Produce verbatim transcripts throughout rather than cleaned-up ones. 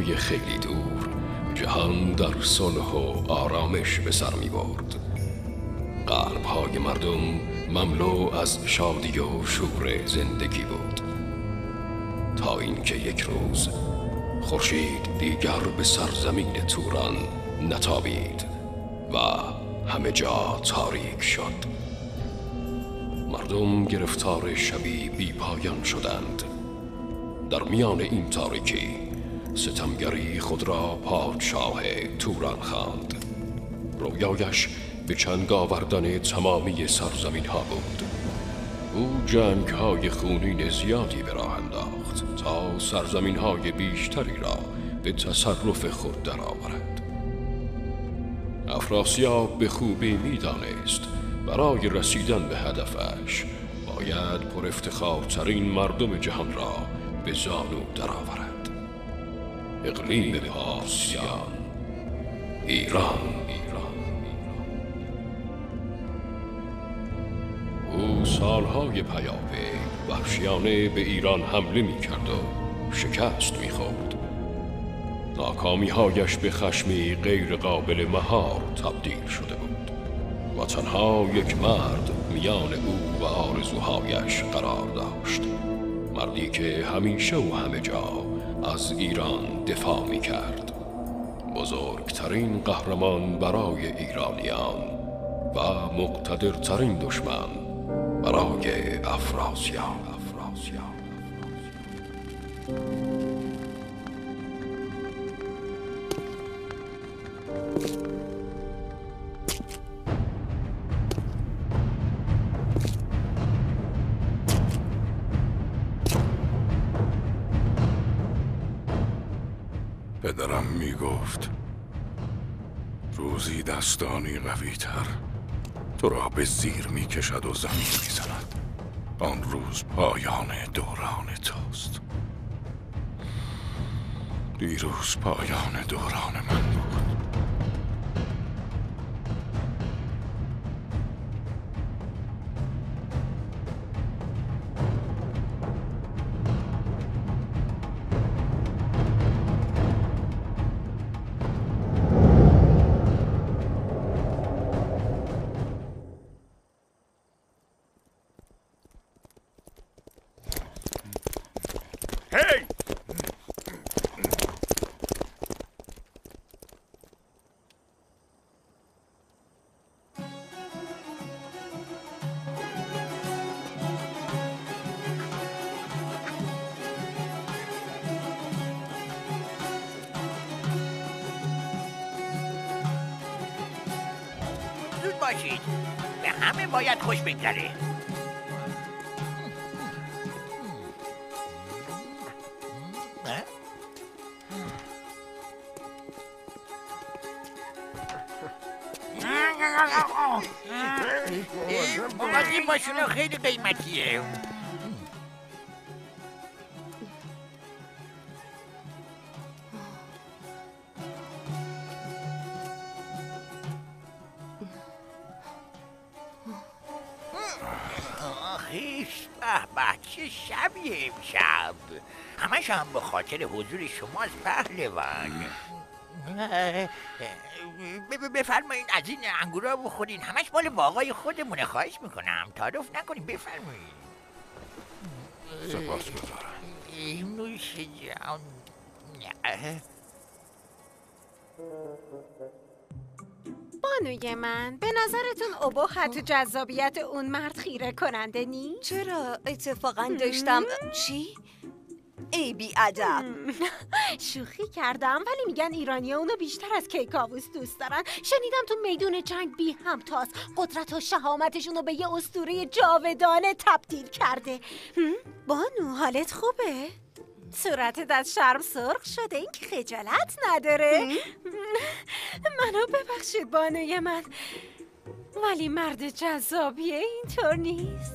های خیلی دور جهان در صلح و آرامش به سر می برد. قلب های مردم مملو از شادی و شور زندگی بود، تا اینکه یک روز خورشید دیگر به سرزمین توران نتابید و همه جا تاریک شد. مردم گرفتار شبی بی پایان شدند. در میان این تاریکی ستمگری خود را پادشاه توران خواند. رویایش به چنگ آوردن تمامی سرزمین ها بود. او جنگ های خونین زیادی به راه انداخت تا سرزمین های بیشتری را به تصرف خود درآورد. افراسیاب به خوبی می دانست برای رسیدن به هدفش باید پر افتخارترین مردم جهان را به زانو درآورد. اقلیم پارسیان، ایران. او سالهای پیاپی وحشیانه به ایران حمله می کرد و شکست می خورد. ناکامی هایش به خشمی غیر قابل مهار تبدیل شده بود و تنها یک مرد میان او و آرزوهایش قرار داشت. مردی که همیشه و همه جا از ایران دفاع می کرد. بزرگترین قهرمان برای ایرانیان و مقتدرترین دشمن برای افراسیاب. پدرم می گفت روزی دستانی قوی تر تو را به زیر می کشد و زمین می زند. آن روز پایان دوران توست. دیروز پایان دوران من بود. باشید، به همه باید خوش بگذره. بابا این ماشینا خیلی قیمتیه. چه شبیه امشب، همش هم به خاطر حضور شماست پهلوان. بفرمایین از این انگورا بخورین، همش مال باغای خودمونه. خواهش میکنم تعارف نکنین، بفرمایین. سپاس گذارم. نوش جان. بانوی من، به نظرتون ابهت و جذابیت اون مرد خیره کننده نیست؟ چرا؟ اتفاقا داشتم چی؟ ای بی ادب. شوخی کردم، ولی میگن ایرانی ها اونو بیشتر از کیکاووس دوست دارن. شنیدم تو میدون جنگ بی همتاس، قدرت و شهامتشون رو به یه اسطوره جاودانه تبدیل کرده. بانو حالت خوبه؟ صورتت از شرم سرخ شده، این که خجالت نداره. منو ببخشید بانوی من، ولی مرد جذابیه اینطور نیست.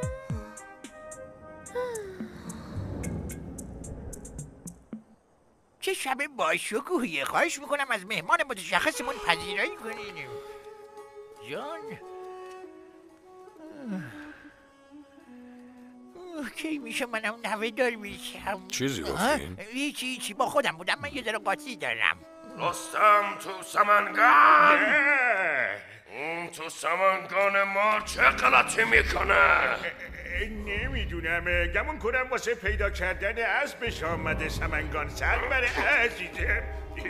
چه شب باشکوهیه. خواهش میکنم از مهمان متشخصمون پذیرایی کنین. جان کی میشه منم نوه‌دار میشم؟ چیزی گفتین؟ هیچی هیچی با خودم بودم. من یه ذره قاطی دارم. رستم تو سمنگان اون تو سمنگان ما چه غلطی میکنه؟ نمیدونم. گمون کنم واسه پیدا کردن اسبش آمده سمنگان. سرور عزیزه.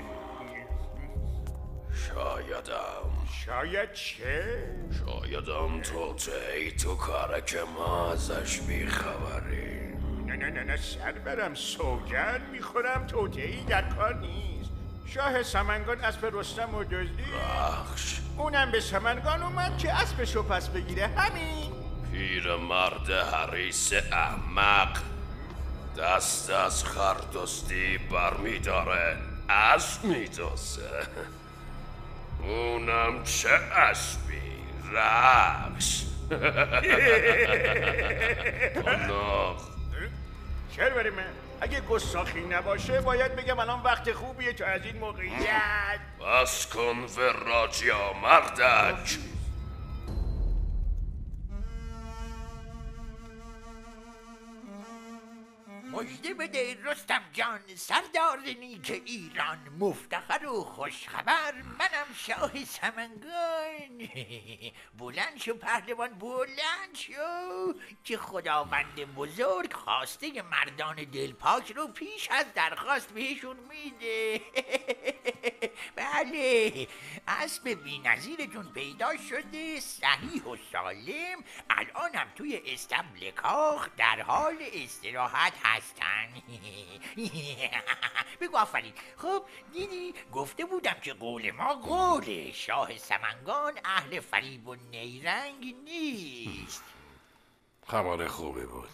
شایدم شاید چه؟ شایدم تو تی تو کاره که ما ازش بیخبریم. نه نه نه نه سرورم، سوگند میخورم توطئه‌ای در کار نیست. شاه سمنگان اسب رستم و دزدید. بخش اونم به سمنگان اومد که اسبشو پس بگیره. همین. پیر مرد حریص احمق دست از خردستی بر میداره، اسب میدازه. اونم چه اسبی؟ رخش. تناخ. سرور من، اگه گستاخی نباشه باید بگم الان وقت خوبیه تا از این موقعیت. بس کن وراجیا مردک. مژده بده رستم جان، سردار نیک ایران، مفتخر و خوشخبر، منم شاه سمنگان. بلند شو پهلوان، بلند شو که خداوند بزرگ خواسته مردان دلپاک رو پیش از درخواست بهشون میده. بله، اسب بی‌نظیرتون پیدا شده، صحیح و سالم، الانم توی استبل کاخ در حال استراحت هستن. بگو آفرین. خب دیدی گفته بودم که قول ما قوله. شاه سمنگان اهل فریب و نیرنگ نیست. خبر خوبی بود.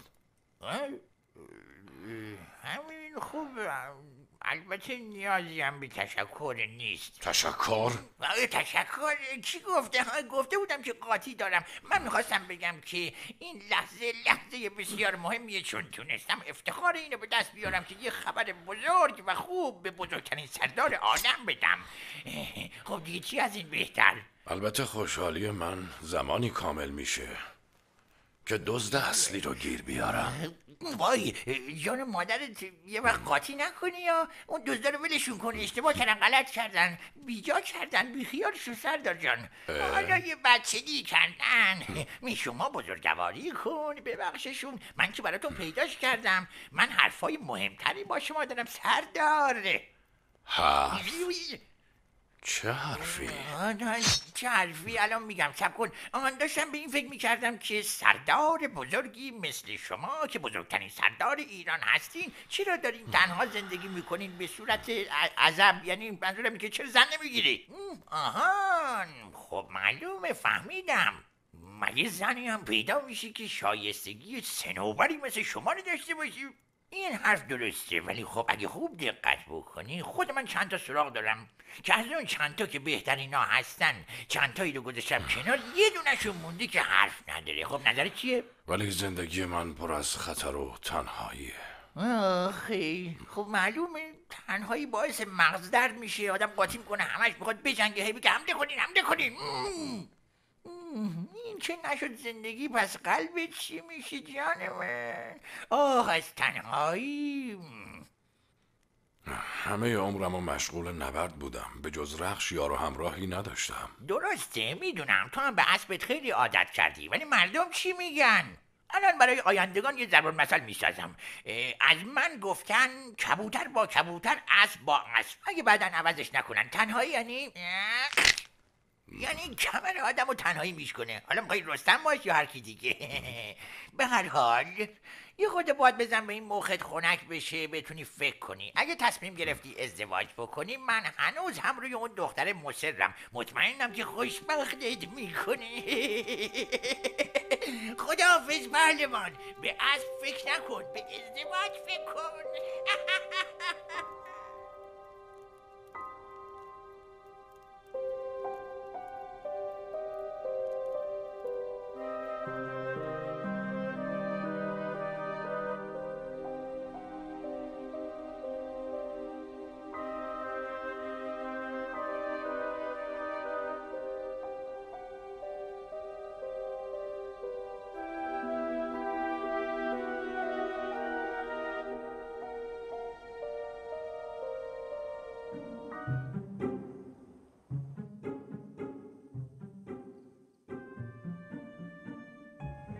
همین خوب. البته نیازی هم به تشکر نیست. تشکر؟ تشکر کی گفته؟ گفته بودم که قاطی دارم. من میخواستم بگم که این لحظه لحظه بسیار مهمیه، چون تونستم افتخار اینو به دست بیارم که یه خبر بزرگ و خوب به بزرگترین سردار عالم بدم. خب دیگه چی از این بهتر؟ البته خوشحالی من زمانی کامل میشه که دزد اصلی رو گیر بیارم. وای جان مادرت یه وقت قاطی نکنی یا اون دزدا رو ولشون کنی. اشتباه کردن، غلط کردن، بیجا کردن، بیخیالشون سردار جان. حالا یه بچگی کردن. می شما بزرگواری کن، ببخششون. من که براتون پیداش کردم. من حرفای مهمتری با شما دارم سردار. حرف؟ چه حرفی؟ چه حرفی؟ الان میگم، صبر کن. آن داشتم به این فکر میکردم که سردار بزرگی مثل شما که بزرگترین سردار ایران هستین، چرا دارین تنها زندگی میکنین به صورت عذاب؟ یعنی منظورم که چرا زن نمیگیری؟ آهان، خب معلومه، فهمیدم. مگه زنی هم پیدا میشه که شایستگی صنوبری مثل شما رو داشته باشی؟ این حرف درسته، ولی خب اگه خوب دقت بکنی خود من چند تا سراغ دارم که از اون چند تا که بهترین ها هستن چند تایی رو گذاشتم کنار، یه دونشون مونده که حرف نداره. خب نظرت چیه؟ ولی زندگی من پر از خطر و تنهاییه. آخی خب معلومه تنهایی باعث مغز درد میشه، آدم قاطی میکنه، همش میخواد بجنگه، هی بگه حمله کنین حمله کنین. این چه نشد زندگی، پس قلبت چی میشه جان من؟ آه از تنهایی. همه عمرم و مشغول نبرد بودم، به جز رخش یار و همراهی نداشتم. درسته میدونم، تو هم به اسبت خیلی عادت کردی، ولی مردم چی میگن؟ الان برای آیندگان یه ضرب المثل میسازم. از من گفتن کبوتر با کبوتر، اسب با اسب. اگه بعدن عوضش نکنن تنهایی یعنی یعنی کمر آدم رو تنهایی میشکنه. حالا میخوایی رستم باش یا هر کی دیگه؟ به هر حال یه خود باید بزن به این مخت خنک بشه، بتونی فکر کنی. اگه تصمیم گرفتی ازدواج بکنی، من هنوز هم روی اون دختر مصرم. مطمئنم که خوشبختت میکنه. خداحافظ پهلوان. به اسب فکر نکن، به ازدواج فکر کن.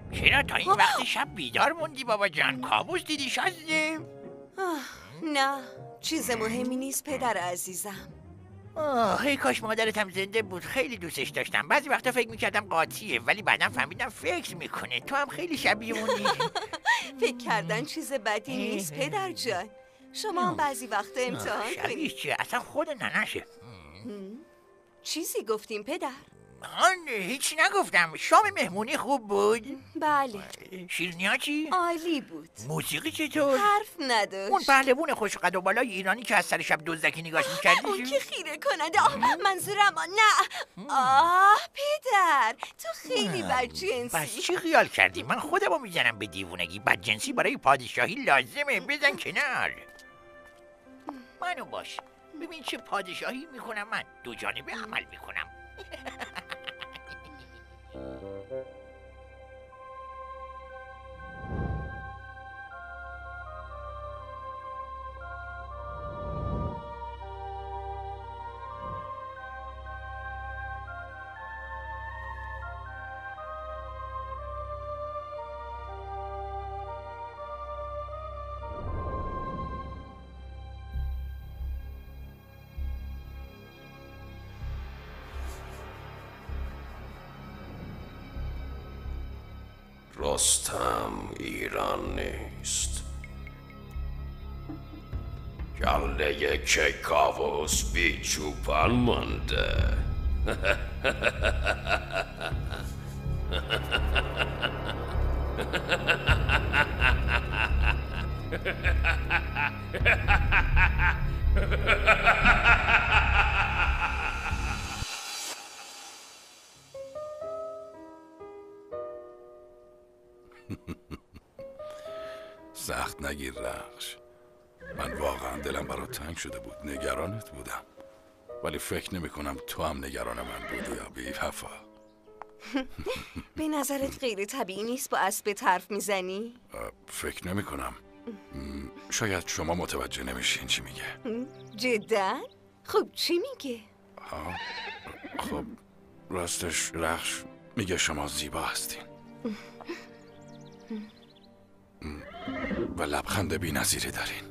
چرا تا این وقت شب بیدار موندی بابا جان؟ کابوس دیدی شازده؟ آه، نه چیز مهمی نیست پدر عزیزم. آه ای کاش مادرتم زنده بود، خیلی دوستش داشتم. بعضی وقتا فکر میکردم قاطیه ولی بعدا فهمیدم فکر میکنه. تو هم خیلی شبیه اونی. فکر کردن چیز بدی نیست پدر جان. شما هم بعضی وقتا امتحان شبیه کنید. چیه؟ اصلا خود ننشه. چیزی گفتیم پدر؟ آن هیچی نگفتم. شام مهمونی خوب بود؟ بله شیرینی ها چی؟ عالی بود. موسیقی چطور؟ حرف نداشت. اون پهلوون خوش قد و بالای ایرانی که از سر شب دزدکی نگاش میکردی؟ اون که خیره کننده. آه منظورم آه، نه آه پدر تو خیلی پس بدجنسی. چی خیال کردی؟ من خودمو میزنم به دیوونگی. بدجنسی برای پادشاهی لازمه. بزن کنار. منو باش. ببین چه پادشاهی میکنم من. دو جانبه عمل میکنم. رستم ایران نیست. کله کیکاووس بی چوپان مانده. سخت نگیر رخش. من واقعا دلم برات تنگ شده بود. نگرانت بودم ولی فکر نمی کنم تو هم نگران من بودی یا بی وفا. به نظرت غیر طبیعی نیست با اسب حرف میزنی؟ فکر نمی کنم. شاید شما متوجه نمیشین چی میگه. جدا؟ خب چی میگه؟ ها؟ خب راستش رخش میگه شما زیبا هستین و لبخند بی نظیری دارین.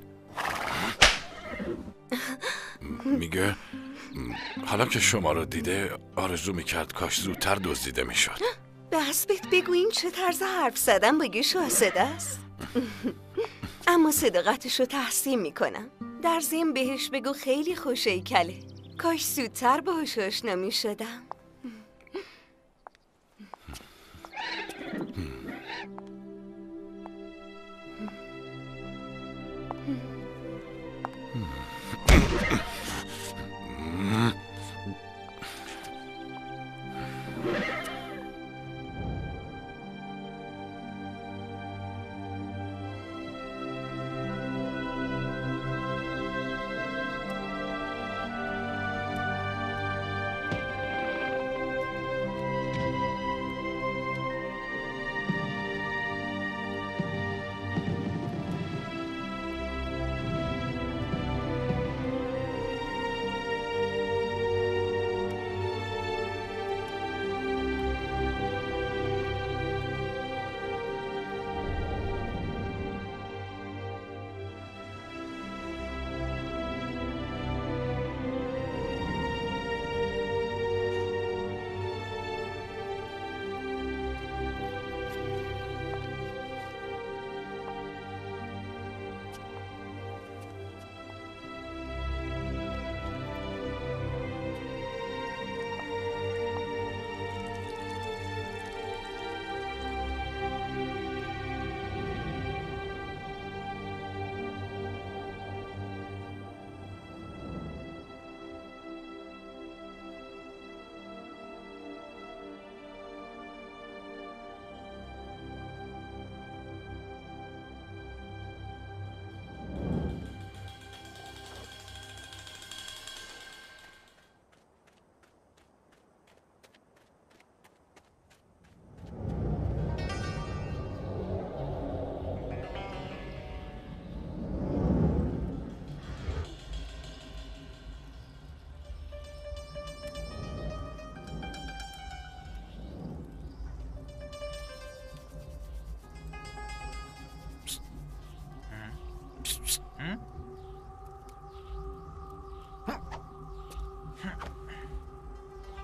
میگه حالا که شما رو دیده آرزو میکرد کاش زودتر دزدیده میشد. به اسبت بگو این چه طرز حرف زدن بگی شاهزاده است. اما صداقتش رو تحسین میکنم. در ضمن بهش بگو خیلی خوش هیکله. کاش زودتر باهاش آشنا میشدم.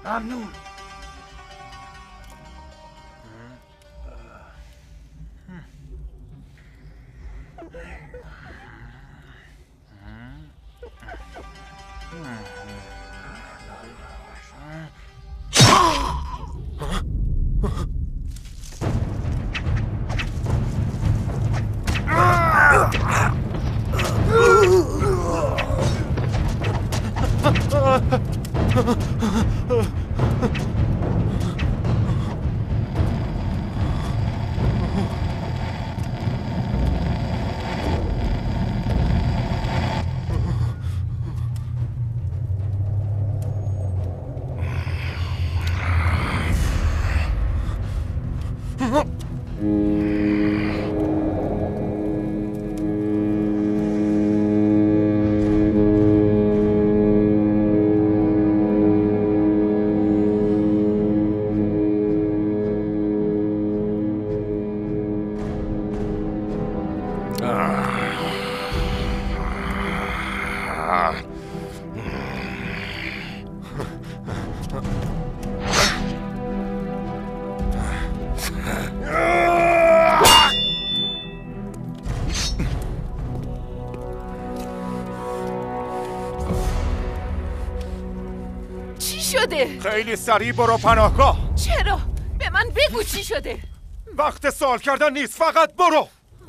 ممنون. خیلی سریع برو پناهگاه. چرا؟ به من بگو چی شده. وقت سوال کردن نیست، فقط برو.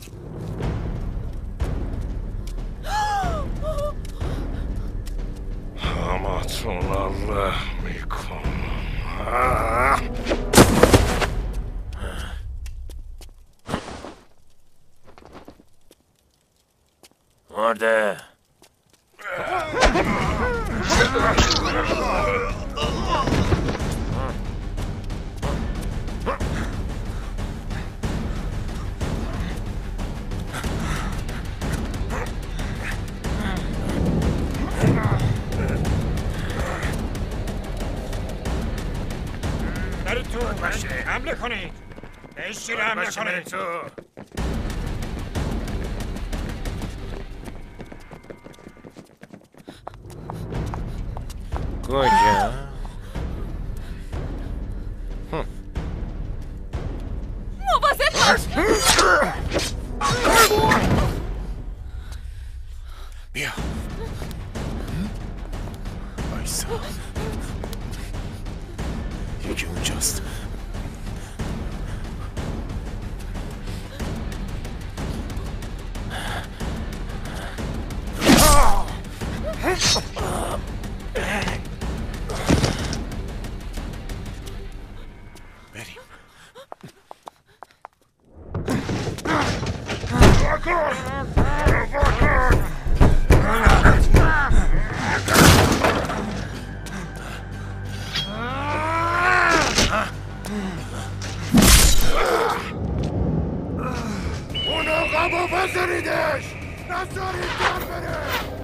همتون الله میکنم. مرده. برید تو باشه. حمله کنید. بهش شیر حمله کنید تو. کجا؟ مواظب باش. بیا. وایسا. یکی اونجاست. بریم. اونو قبا بذاریدش. نذارید در بره.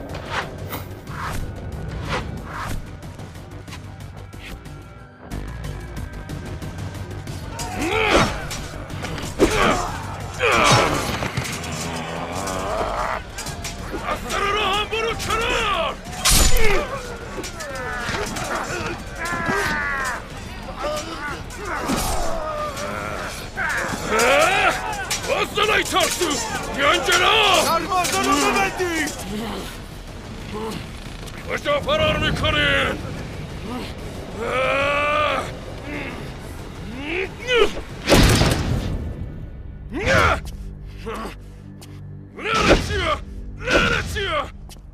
از سر راه هم برو کنار. بازدن ای ترسو بیان جلو. سربازان رو ببندید. کجا فرار میکنین؟ لعنتیه لعنتیه.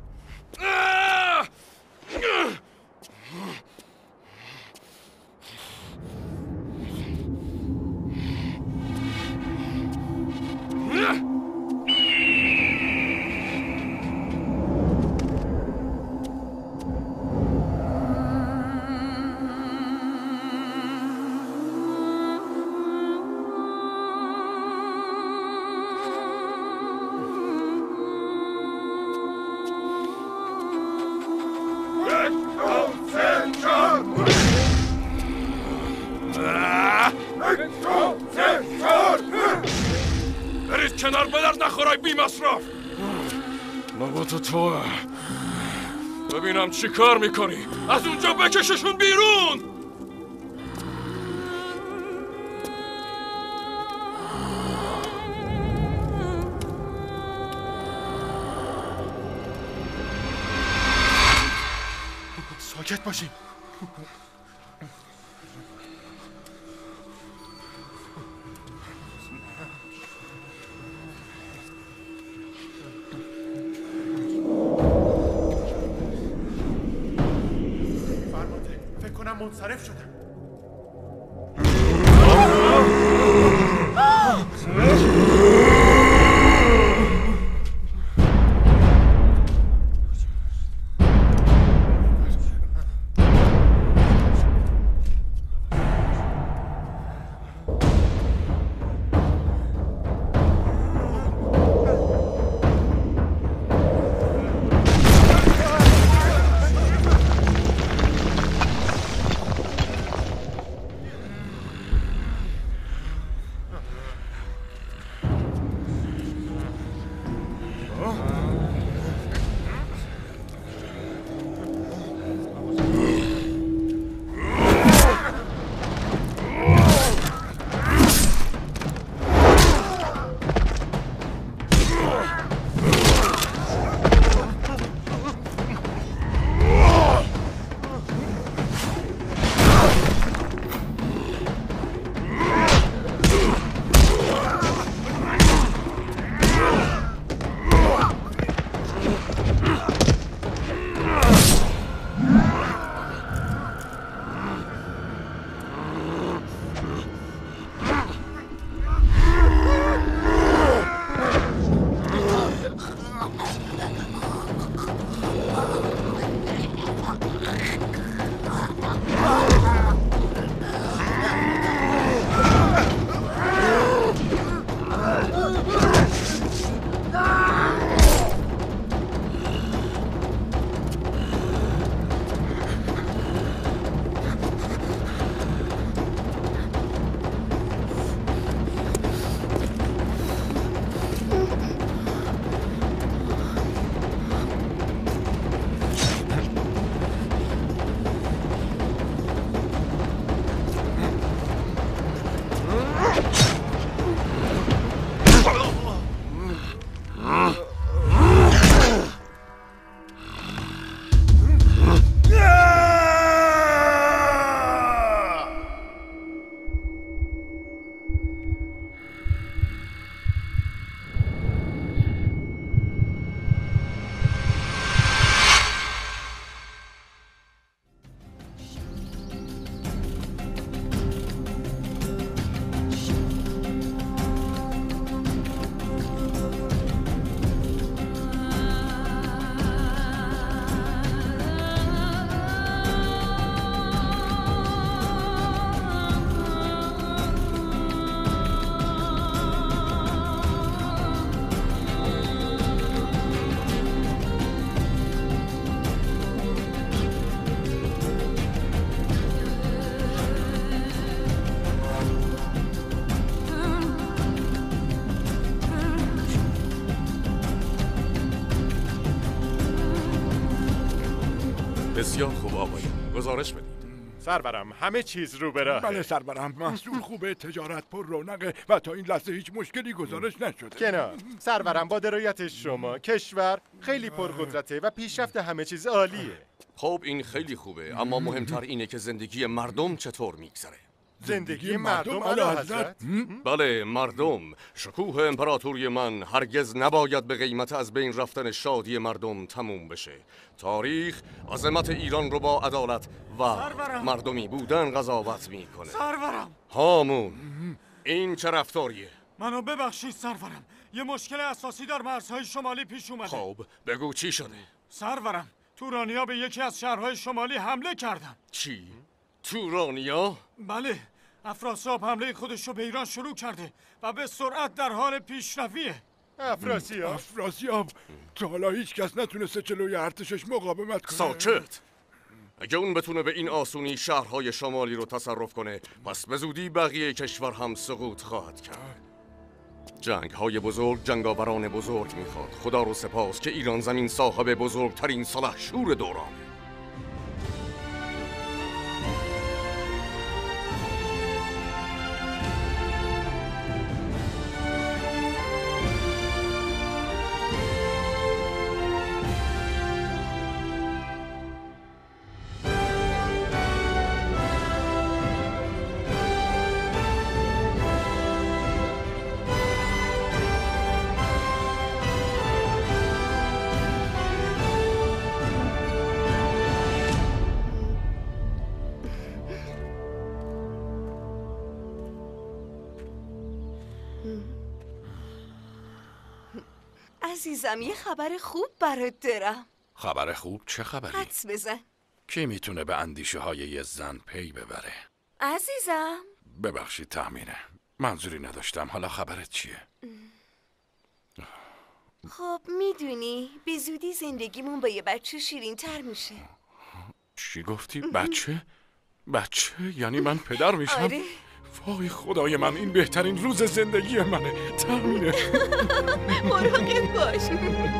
برید کنار به درد نخورای بی مصرف. نبات توه. ببینم چی کار میکنی. از اونجا بکششون بیرون. ساکت باشین. فرمانده فکر کنم منصرف شدن. بسیار خوب آقایان، گزارش بدید. سرورم همه چیز رو به راهه. بله سرورم، محصول خوبه، تجارت پر رونقه و تا این لحظه هیچ مشکلی گزارش نشده. کنار سرورم، با درایت شما کشور خیلی پرقدرته و پیشرفت همه چیز عالیه. خب این خیلی خوبه، اما مهمتر اینه که زندگی مردم چطور میگذره. زندگی مردم علی حضرت؟ بله، مردم. شکوه امپراتوری من هرگز نباید به قیمت از بین رفتن شادی مردم تموم بشه. تاریخ عظمت ایران رو با عدالت و سرورم. مردمی بودن قضاوت میکنه. سرورم هامون، این چه رفتاریه؟ منو ببخشید سرورم، یه مشکل اساسی در مرزهای شمالی پیش اومده. خب بگو چی شده؟ سرورم، تورانیا به یکی از شهرهای شمالی حمله کردن. چی؟ تورانیا؟ بله، افراسیاب حمله خودش رو به ایران شروع کرده و به سرعت در حال پیشرویه. افراسیاب؟ افراسیاب تا حالا هیچ کس نتونسته جلوی ارتشش مقاومت کنه. ساکت! اگه اون بتونه به این آسونی شهرهای شمالی رو تصرف کنه، پس به زودی بقیه کشور هم سقوط خواهد کرد. جنگ های بزرگ جنگاوران بزرگ میخواد. خدا رو سپاس که ایران زمین صاحب بزرگترین سلحشور دورانه. عزیزم یه خبر خوب برات دارم. خبر خوب؟ چه خبری؟ حدس بزن. کی میتونه به اندیشه های یه زن پی ببره؟ عزیزم ببخشید تهمینه، منظوری نداشتم. حالا خبرت چیه؟ خب میدونی به زودی زندگیمون با یه بچه شیرین تر میشه. چی گفتی؟ بچه؟ بچه؟ یعنی من پدر میشم؟ آره. وای خدای من، این بهترین روز زندگی منه. تهمینه مراقب باش.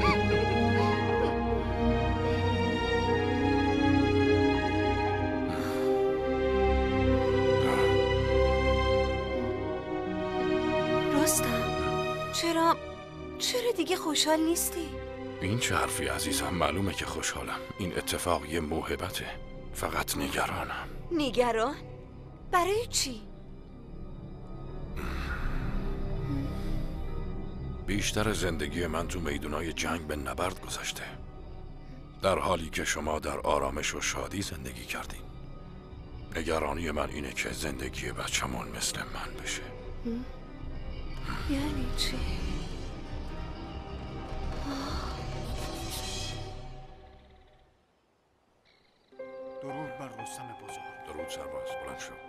رستم چرا چرا دیگه خوشحال نیستی؟ این چه حرفی عزیزم؟ معلومه که خوشحالم. این اتفاق یه موهبته. فقط نگرانم. نگران؟ برای چی؟ بیشتر زندگی من تو میدونای جنگ به نبرد گذشته، در حالی که شما در آرامش و شادی زندگی کردین. نگرانی من اینه که زندگی بچه‌مون مثل من بشه. یعنی چی؟ درود بر رستم بزرگ. درود سرباز، بلند شو.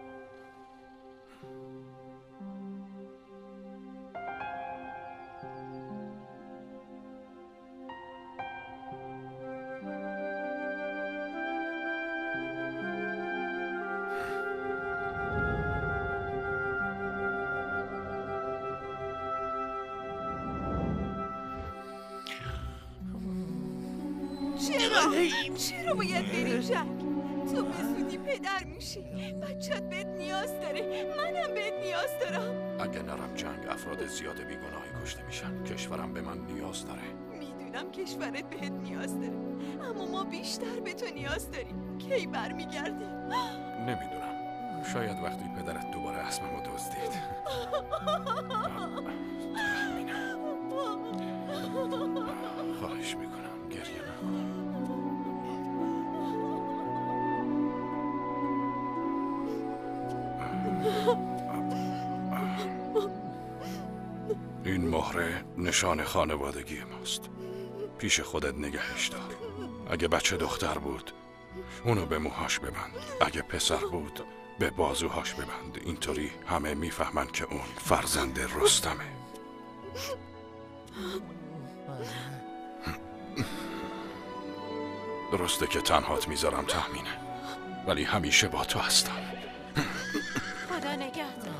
چرا؟ چرا باید بری جنگ؟ تو به زودی پدر میشی. بچت بهت نیاز داره. منم بهت نیاز دارم. اگه نرم جنگ افراد زیاد بیگناهی کشته میشن. کشورم به من نیاز داره. میدونم کشورت بهت نیاز داره، اما ما بیشتر به تو نیاز داریم. کی برمیگردی؟ نمیدونم، شاید وقتی پدرت دوباره اسممو دزدید. تهمینه، خواهش میکنم گریه نکن. این مهره نشان خانوادگی ماست. پیش خودت نگهش دار. اگه بچه دختر بود اونو به موهاش ببند، اگه پسر بود به بازوهاش ببند. اینطوری همه میفهمن که اون فرزند رستمه. درسته که تنهات میذارم تهمینه، ولی همیشه با تو هستم. خدا نگهدار.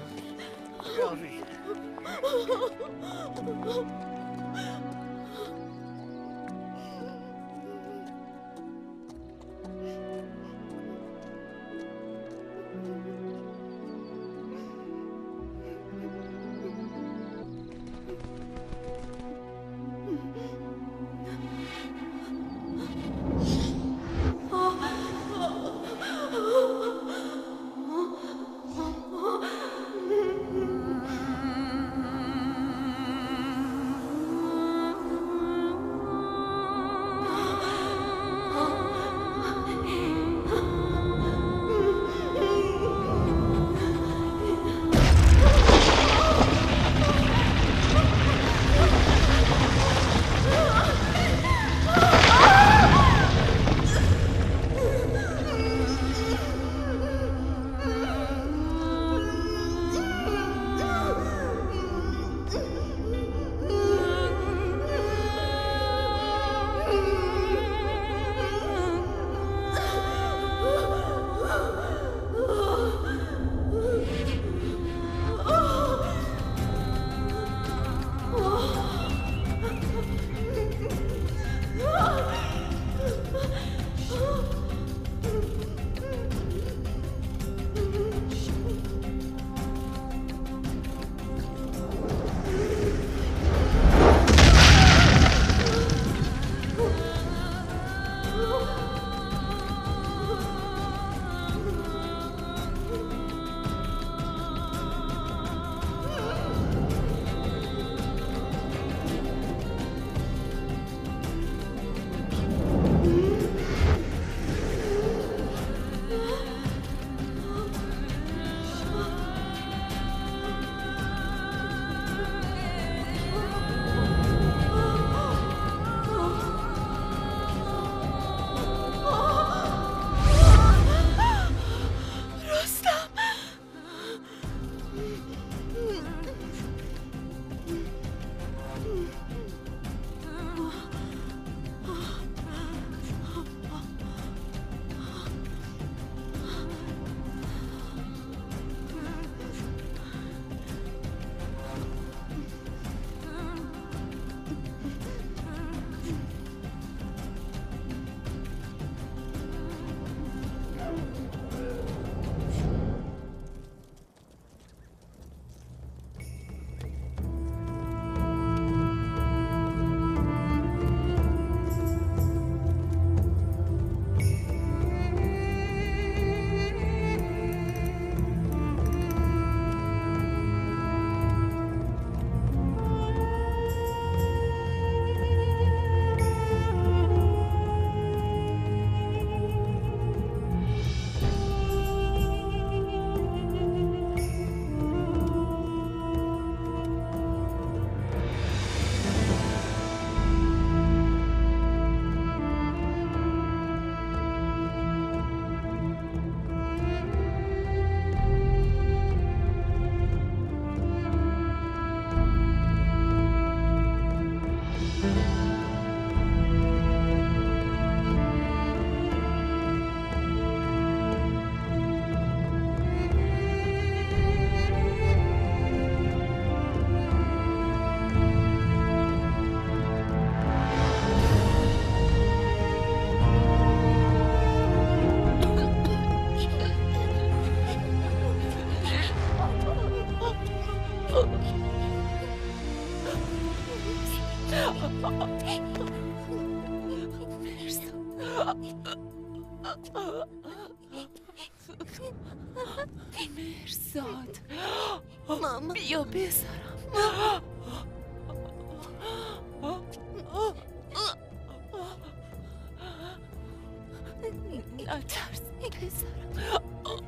مرزاد ماما بیا بذارم. نترس بذارم.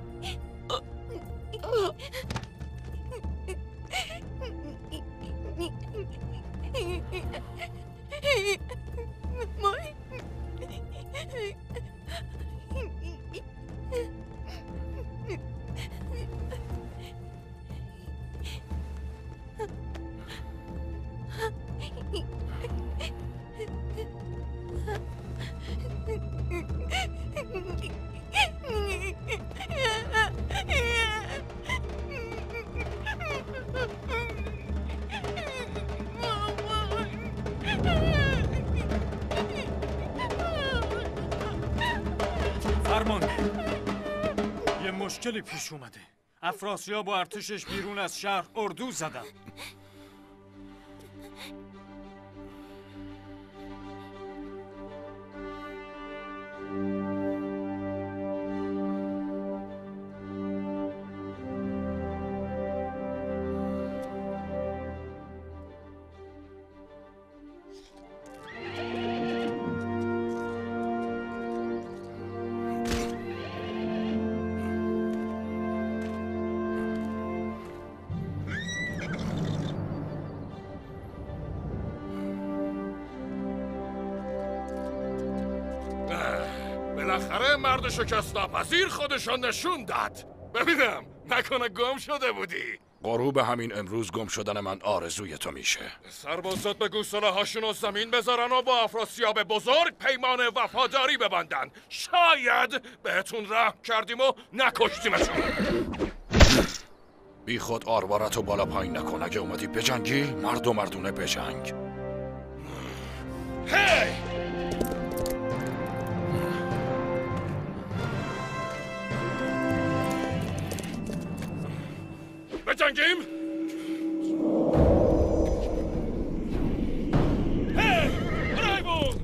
فرمان، یه مشکلی پیش اومده. افراسیاب و ارتشش بیرون از شهر اردو زدن. بالاخره مرد شکست ناپذیر خودشو نشون داد. ببینم نکنه گم شده بودی. غروب همین امروز گم شدن من آرزوی تو میشه. سربازات بگو سلاحاشون رو زمین بذارن و با افراسیاب بزرگ پیمان وفاداری ببندن. شاید بهتون رحم کردیم و نکشتیمشون. بی خود آروارتو بالا پایین نکن. اگه اومدی بجنگی مرد و مردونه بجنگ. هی! بجنگیم؟ هی! رایبون!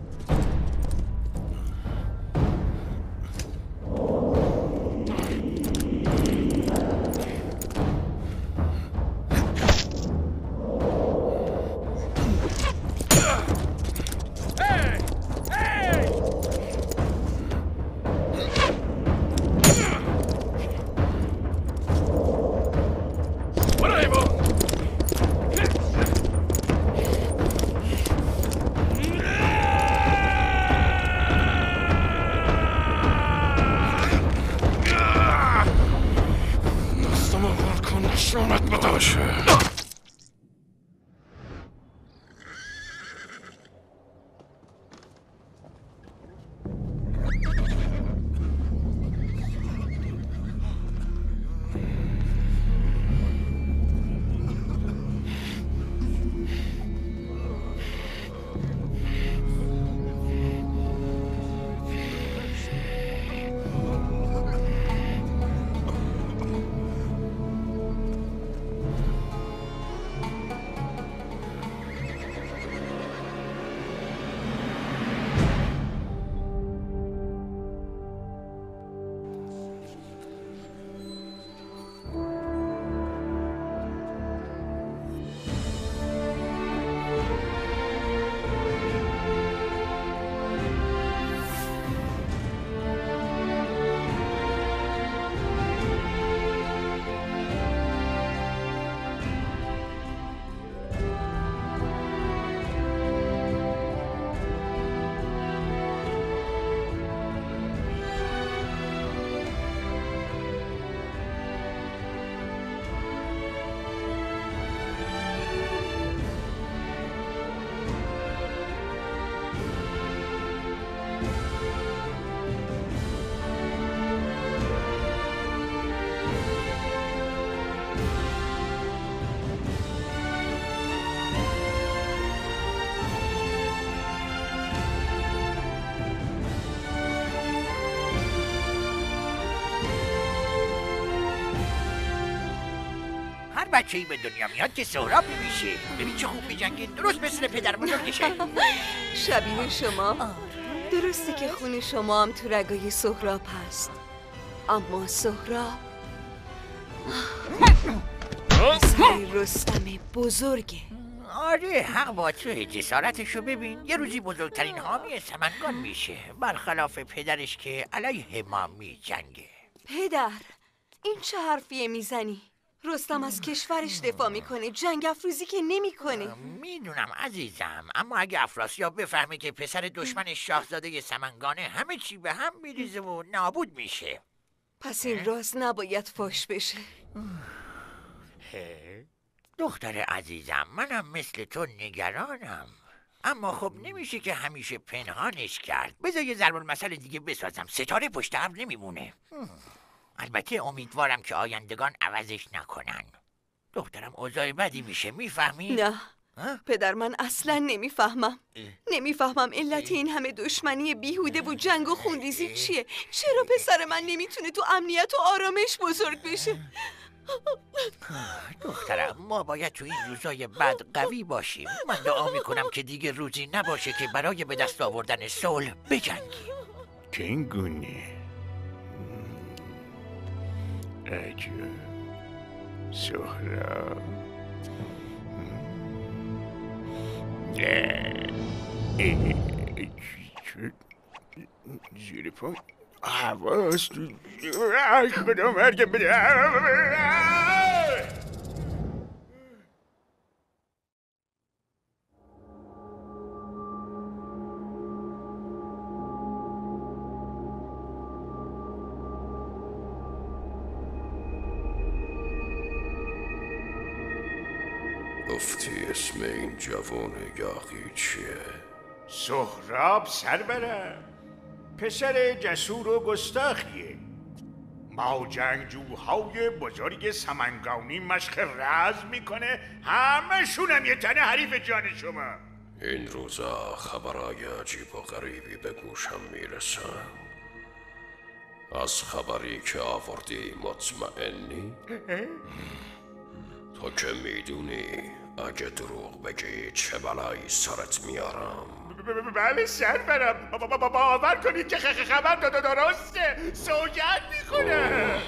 بچه‌ای به دنیا میاد که سهراب میشه. ببین چه خوب میجنگه، درست مثل پدر بزرگشه. شبیه شما. درسته که خون شما هم تو رگای سهراب هست. اما سهراب پسر رستم بزرگه. آره حق با تو، جسارتشو ببین. یه روزی بزرگترین حامی سمنگان میشه، برخلاف پدرش که علیه ما میجنگه. پدر، این چه حرفیه میزنی؟ رستم از کشورش دفاع میکنه، جنگ افروزی که نمیکنه. میدونم عزیزم، اما اگه افراسیاب بفهمه که پسر دشمن شاهزاده سمنگانه، همه چی به هم میریزه و نابود میشه. پس این راز نباید فاش بشه. دختر عزیزم، منم مثل تو نگرانم، اما خب نمیشه که همیشه پنهانش کرد. بذار یه ضرب المثل دیگه بسازم، ستاره پشت ابر نمیمونه. البته امیدوارم که آیندگان عوضش نکنن. دخترم اوضاع بدی میشه، میفهمی؟ نه پدر، من اصلا نمیفهمم. نمیفهمم علت این همه دشمنی بیهوده و جنگ و خونریزی چیه. چرا پسر من نمیتونه تو امنیت و آرامش بزرگ بشه؟ دخترم، ما باید تو این روزای بد قوی باشیم. من دعا میکنم که دیگه روزی نباشه که برای به دست آوردن صلح بجنگیم. که این گونه عجب سهراب زیر پا حواست خدا مرگم بده. گفتی اسم این جوان یاغی چیه؟ سهراب سربرم، پسر جسور و گستاخیه. با جنگجوهای بزرگ سمنگانی مشق رزم میکنه، همه شونم یه تنه حریف جان شما. این روزا خبرای عجیب و غریبی به گوشم میرسن. از خبری که آوردی مطمئنی؟ تو که میدونی اگه دروغ بگی چه بلایی سرت میارم. بله سرورم، باور کنید که خبر داده درسته، سوگند میکنه.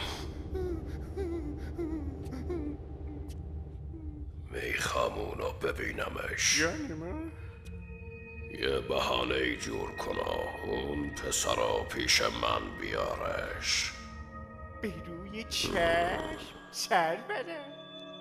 میخوام اونو ببینمش. جان ما؟ یه بهانه ای جور کنه اون پسرا پیش من بیارش. به روی چشم سرورم.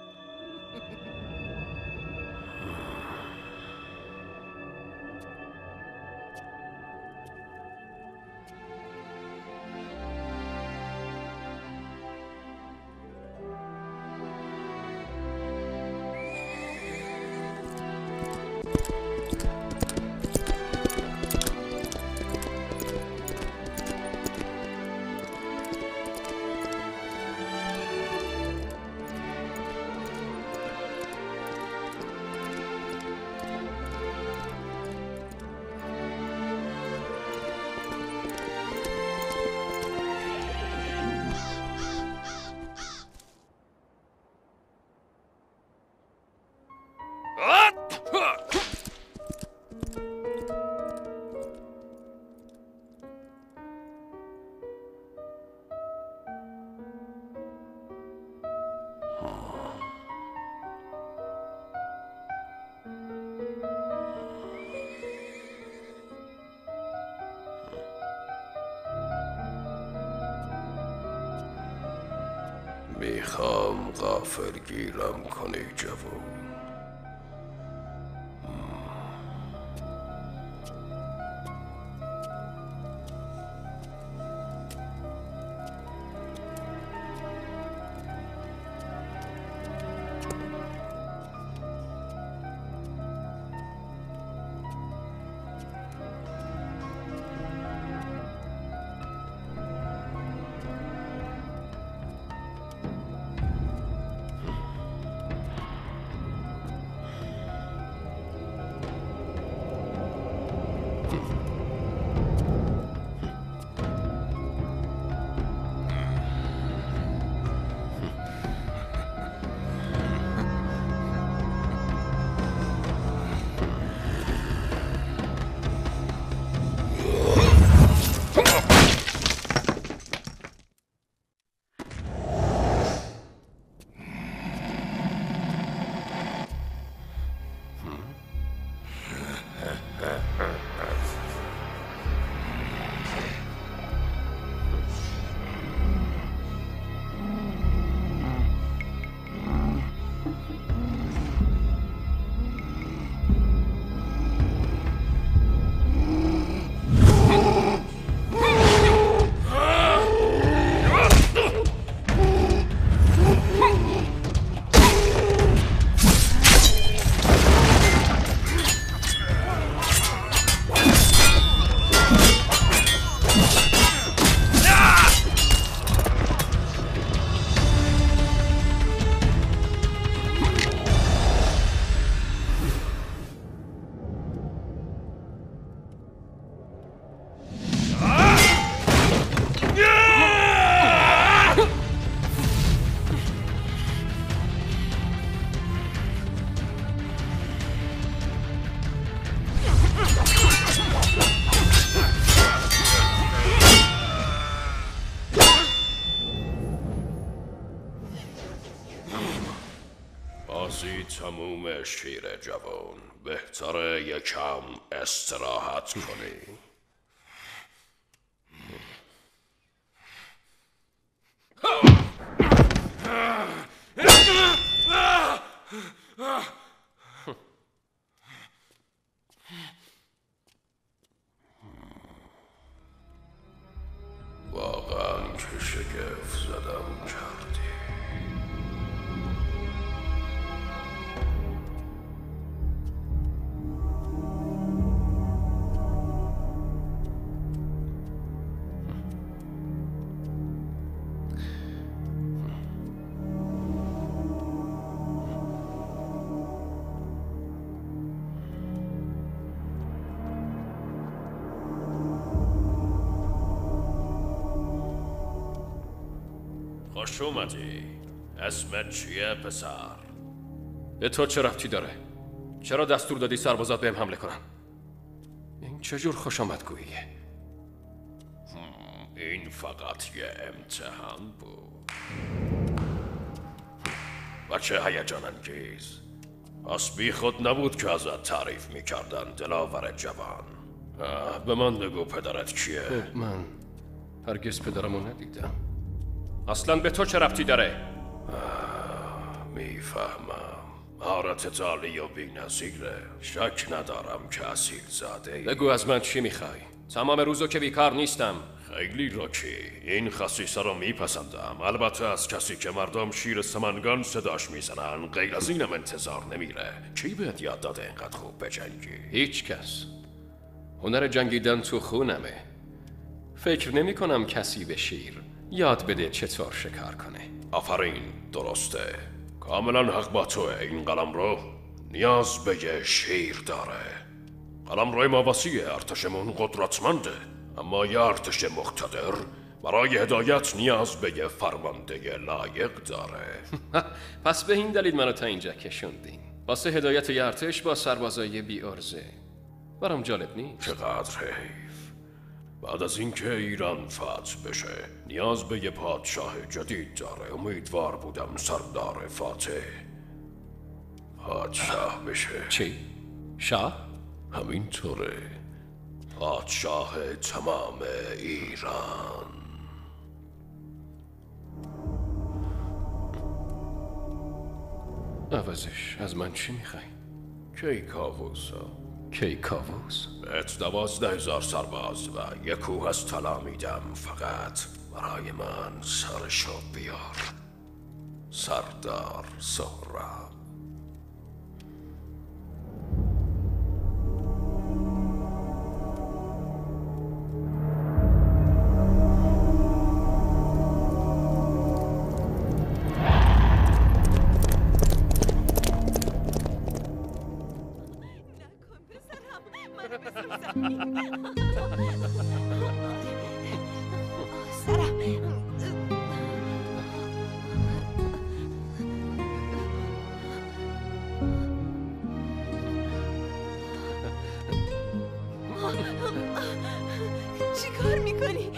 میخوام غافل گیرم کنی جوون. بازی تموم شیر جوان. بهتره یکم استراحت کنی. واقعا که شگفت زدم کردی. خوش اومدی. اسمت چیه پسر؟ به تو چه ربطی داره؟ چرا دستور دادی سربازات بهم حمله کنن؟ این چجور خوش آمدگوییه؟ این فقط یه امتحان بود. بچه هیجان انگیز. پس بی خود نبود که ازت تعریف میکردن دلاور جوان. به من بگو پدرت کیه؟ من هرگز پدرمو ندیدم. اصلا به تو چه ربطی داره؟ میفهمم. مهارتت عالی و بی‌نظیره. شک ندارم که اصیل زاده ای. بگو از من چی میخوای؟ تمام روزو که بیکار نیستم. خیلی راکی. این خصیصه رو میپسندم. البته از کسی که مردم شیر سمنگان صداش میزنن غیر از اینم انتظار نمیره. کی بهت یاد داده اینقدر خوب بجنگی؟ هیچ کس. هنر جنگیدن تو خونمه. فکر نمی کنم کسی به شیر یاد بده چطور شکار کنه. آفرین، درسته. کاملا حق با توه. این قلم رو نیاز به یه شیر داره. قلم روی ما وسیعه. ارتشمون قدرتمنده. اما یه ارتش مقتدر برای هدایت نیاز به یه فرمانده لایق داره. پس به این دلیل منو تا اینجا کشوندین. واسه هدایت یه ارتش با سربازای بی ارزه. برام جالب نیست. چقدر حیف. بعد از اینکه ایران فتح بشه نیاز به یه پادشاه جدید داره. امیدوار بودم سردار فاتح پادشاه بشه. چی؟ شاه؟ همینطوره. پادشاه تمام ایران. عوضش از من چی میخوای؟ کیکاووسا. کیکاووس؟ بهت دوازده هزار سرباز و یک کوه از طلا میدم. فقط برای من سرشو بیار. سردار سهراب. چی کار میکنی؟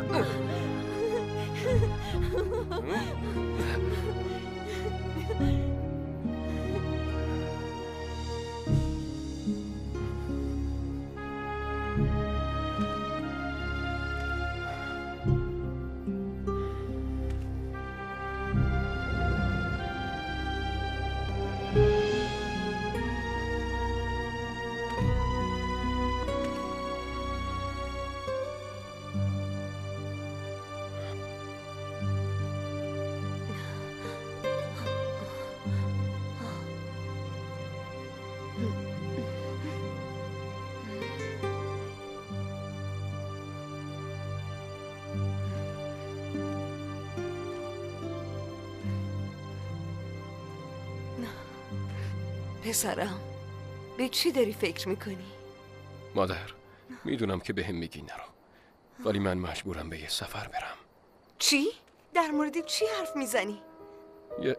پسرم، به چی داری فکر میکنی؟ مادر، میدونم که به هم میگی نرو، ولی من مجبورم به یه سفر برم. چی؟ در مورد چی حرف میزنی؟ یه...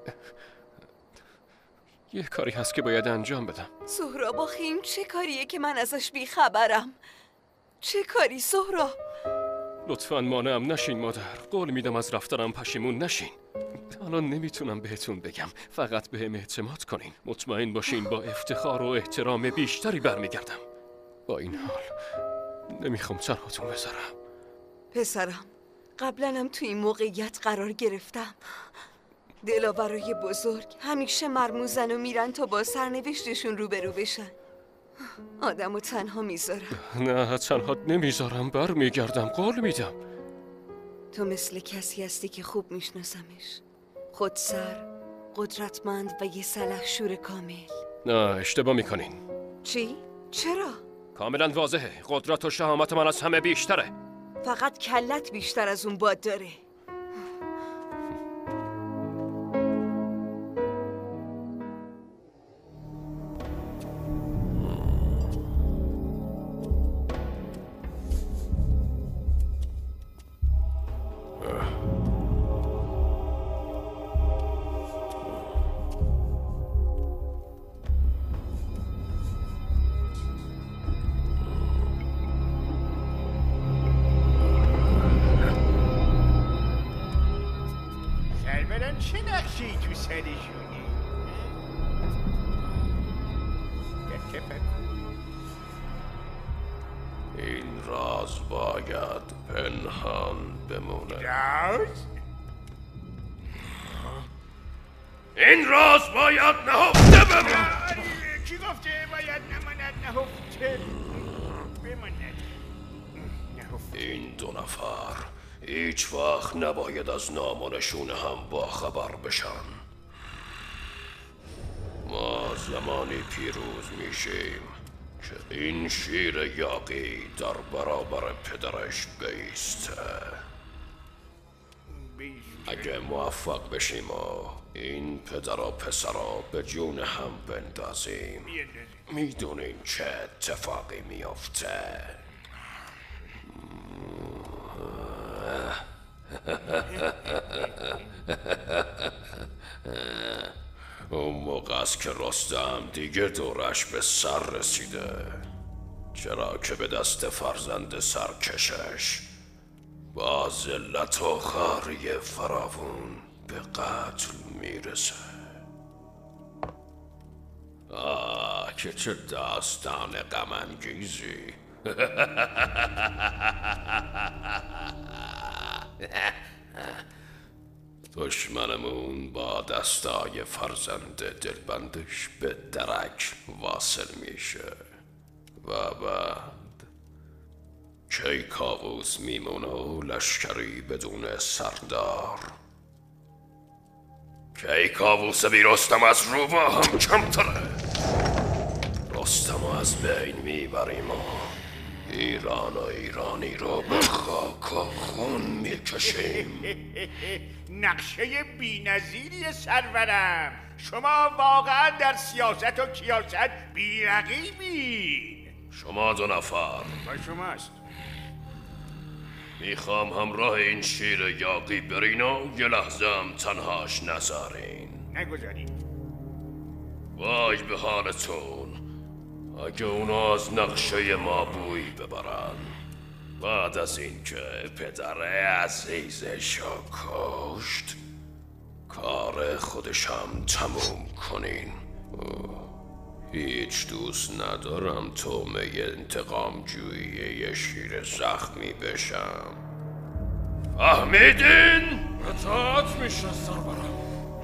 یه کاری هست که باید انجام بدم. سهراب آخه این چه کاریه که من ازش بیخبرم؟ چه کاری سهراب؟ لطفاً مانعم نشین مادر. قول میدم از رفتنم پشیمون نشین. الان نمیتونم بهتون بگم، فقط بهم اعتماد کنین. مطمئن باشین با افتخار و احترام بیشتری برمیگردم. با این حال نمیخوام تنهاتون بذارم. پسرم، قبلا هم تو این موقعیت قرار گرفتم. دلاورای بزرگ همیشه مرموزن و میرن تا با سرنوشتشون روبرو بشن. آدمو تنها میذارم. نه تنها نمیذارم، برمیگردم، قول میدم. تو مثل کسی هستی که خوب میشناسمش. خودسر، قدرتمند و یه سلحشور کامل. نه اشتباه میکنین. چی؟ چرا؟ کاملا واضحه، قدرت و شهامت من از همه بیشتره. فقط کلت بیشتر از اون باد داره. چه نقشی تو سرشونی؟ در کفت این راز باید پنهان بمونه. راز؟ این راز باید نهفته بمونه. کی گفته باید نماند نهفته؟ بماند نهفته. این دو نفر هیچ وقت نباید از نام و نشون هم با خبر بشن. ما زمانی پیروز میشیم که این شیر یاغی در برابر پدرش بیسته. اگه موفق بشیم و این پدر و پسرا به جون هم بندازیم، میدونین چه اتفاقی میافته. اون موقع است که رستم دیگه دورش به سر رسیده، چرا که به دست فرزند سرکشش با ذلت و خواری فراوون به قتل میرسه. آه که چه داستان غم انگیزی. دشمنمون با دستای فرزند دلبندش به درک واصل میشه و بعد کیکاووس میمونه و لشکری بدون سردار. کیکاووس بی رستم از رو با هم کمتره. رستم از بین میبریم و ایران و ایرانی رو به خاک و خون میکشیم. نقشه بی نظیری سرورم. شما واقعا در سیاست و کیاست بی رقیبین. شما دو نفر با شماست. میخوام همراه این شیر یاغی برین و یه لحظه هم تنهاش نذارین. نگذارین. وای به حالتون اگه اونا از نقشه ما بوی ببرن، بعد از اینکه پدر عزیزشو کشت کار خودشم تموم کنین. هیچ دوست ندارم تومه انتقام جویی یه شیر زخمی بشم. فهمیدین؟ اطاعت میشه سرورم.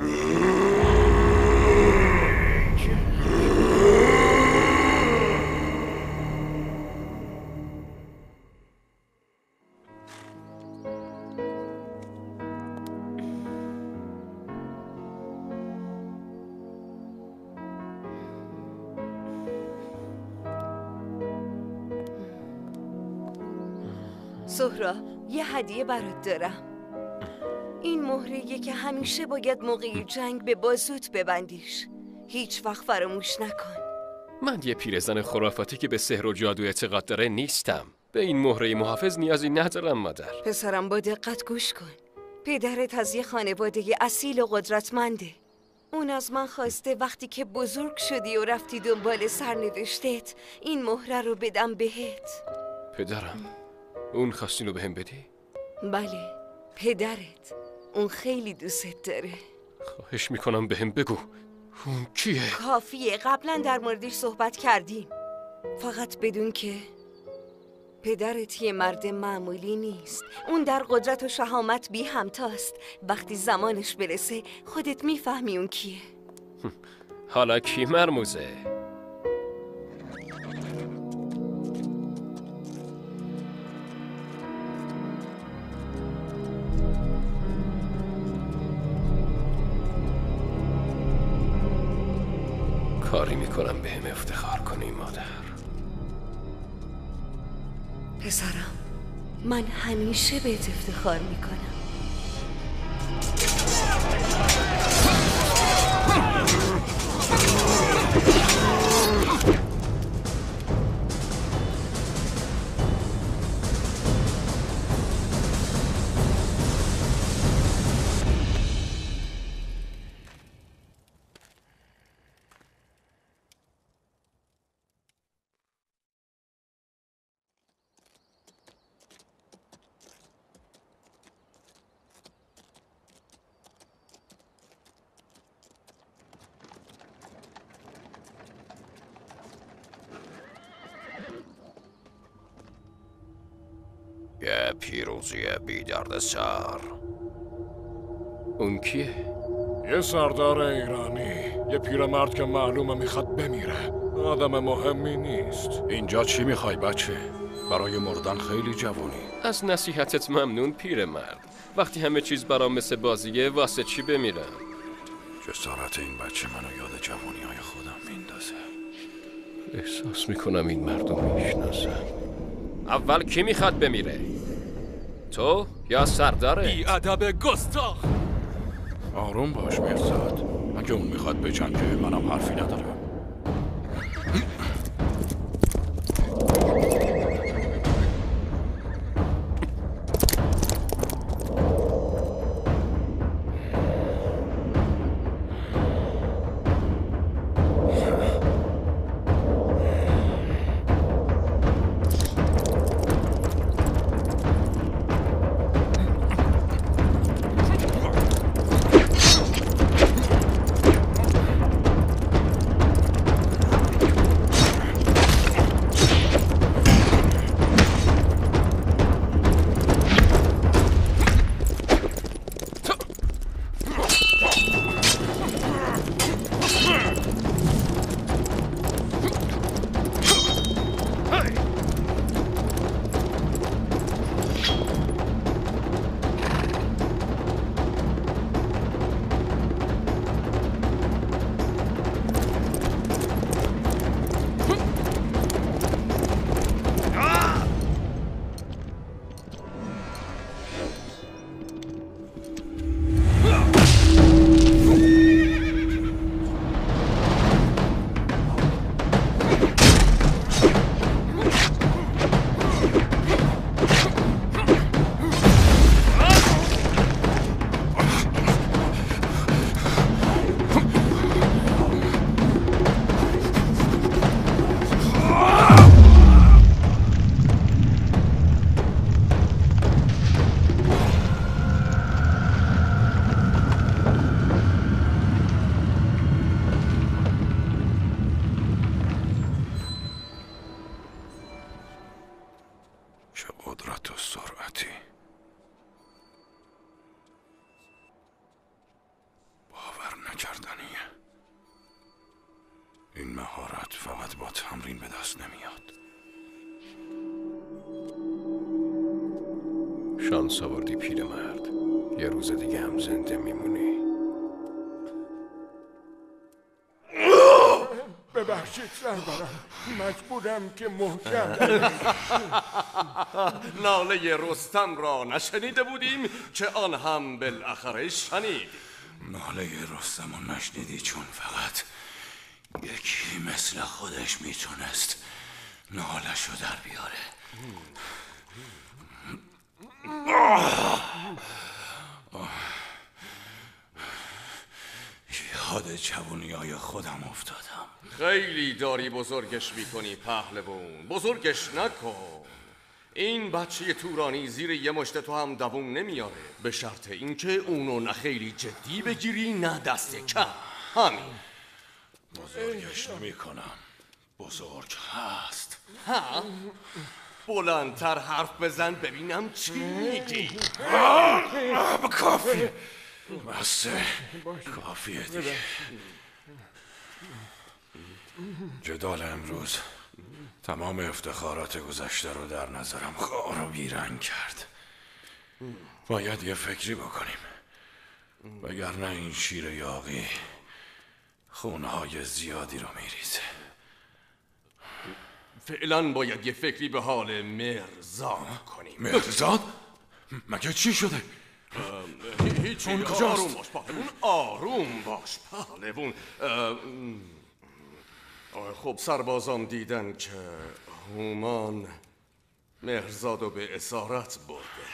سهراب، یه هدیه برات دارم. این مهریه که همیشه باید موقع جنگ به بازوت ببندیش. هیچ وقت فراموش نکن. من یه پیرزن خرافاتی که به سحر و جادو اعتقاد داره نیستم. به این مهره محافظ نیازی ندارم مادر. پسرم با دقت گوش کن. پدرت از یه خانواده اصیل و قدرتمنده. اون از من خواسته وقتی که بزرگ شدی و رفتی دنبال سرنوشتت این مهره رو بدم بهت. پدرم اون خواست اینو بهم بدی؟ بله، پدرت. اون خیلی دوست داره. خواهش میکنم بهم بگو اون کیه؟ کافیه، قبلا در موردش صحبت کردیم. فقط بدون که پدرت یه مرد معمولی نیست. اون در قدرت و شهامت بی همتاست. وقتی زمانش برسه خودت میفهمی اون کیه. حالا کی مرموزه؟ کاری میکنم بهم افتخار کنی مادر. پسرم، من همیشه بهت افتخار میکنم. یه پیروزی بی درد سر. اون کیه؟ یه سردار ایرانی، یه پیرمرد که معلومه میخواد بمیره. آدم مهمی نیست. اینجا چی میخوای بچه؟ برای مردن خیلی جوانی. از نصیحتت ممنون پیرمرد. وقتی همه چیز برام مثل بازیه واسه چی بمیرم؟ جسارت این بچه منو یاد جوانی های خودم میندازه. احساس میکنم این مردم میشناسم. اول کی میخواد بمیره؟ تو یا سرداره؟ بی ادب گستاخ. آروم باش مرزاد. اگه اون میخواد بجنگه منم حرفی ندارم. قدرت و سرعتی. باور نکردنیه. این مهارت فقط با تمرین به دست نمیاد. شانس آوردی پیرمرد. یه روز دیگه هم زنده میمونی. ببخشید سرورم، مجبورم که محکم. ناله رستم را نشنیده بودیم که آن هم بالاخره شنید. ناله رستم رو نشنیدی چون فقط یکی مثل خودش میتونست نالشو در بیاره. یاد جوونیای خودم افتادم. خیلی داری بزرگش میکنی پهلوون، بزرگش نکن. این بچه تورانی زیر یه مشت تو هم دووم نمیاره، به شرط اینکه اونو نه خیلی جدی بگیری نه دست کم. همین. بزرگش نمی کنم. بزرگ هست. ها؟ بلندتر حرف بزن ببینم چی میگی. کافیه. بسه. کافیه دیگه. جدال امروز تمام افتخارات گذشته رو در نظرم خار و بیرنگ کرد. باید یه فکری بکنیم، وگرنه این شیر یاغی خونهای زیادی رو میریزه. فعلا باید یه فکری به حال مرزاد کنیم. مرزاد؟ مگه چی شده؟ هیچی. اون کجاست؟ آروم باش پهلوون، آروم باش پهلوون. خب سربازان دیدن که هومان مرزادو به اسارت برده.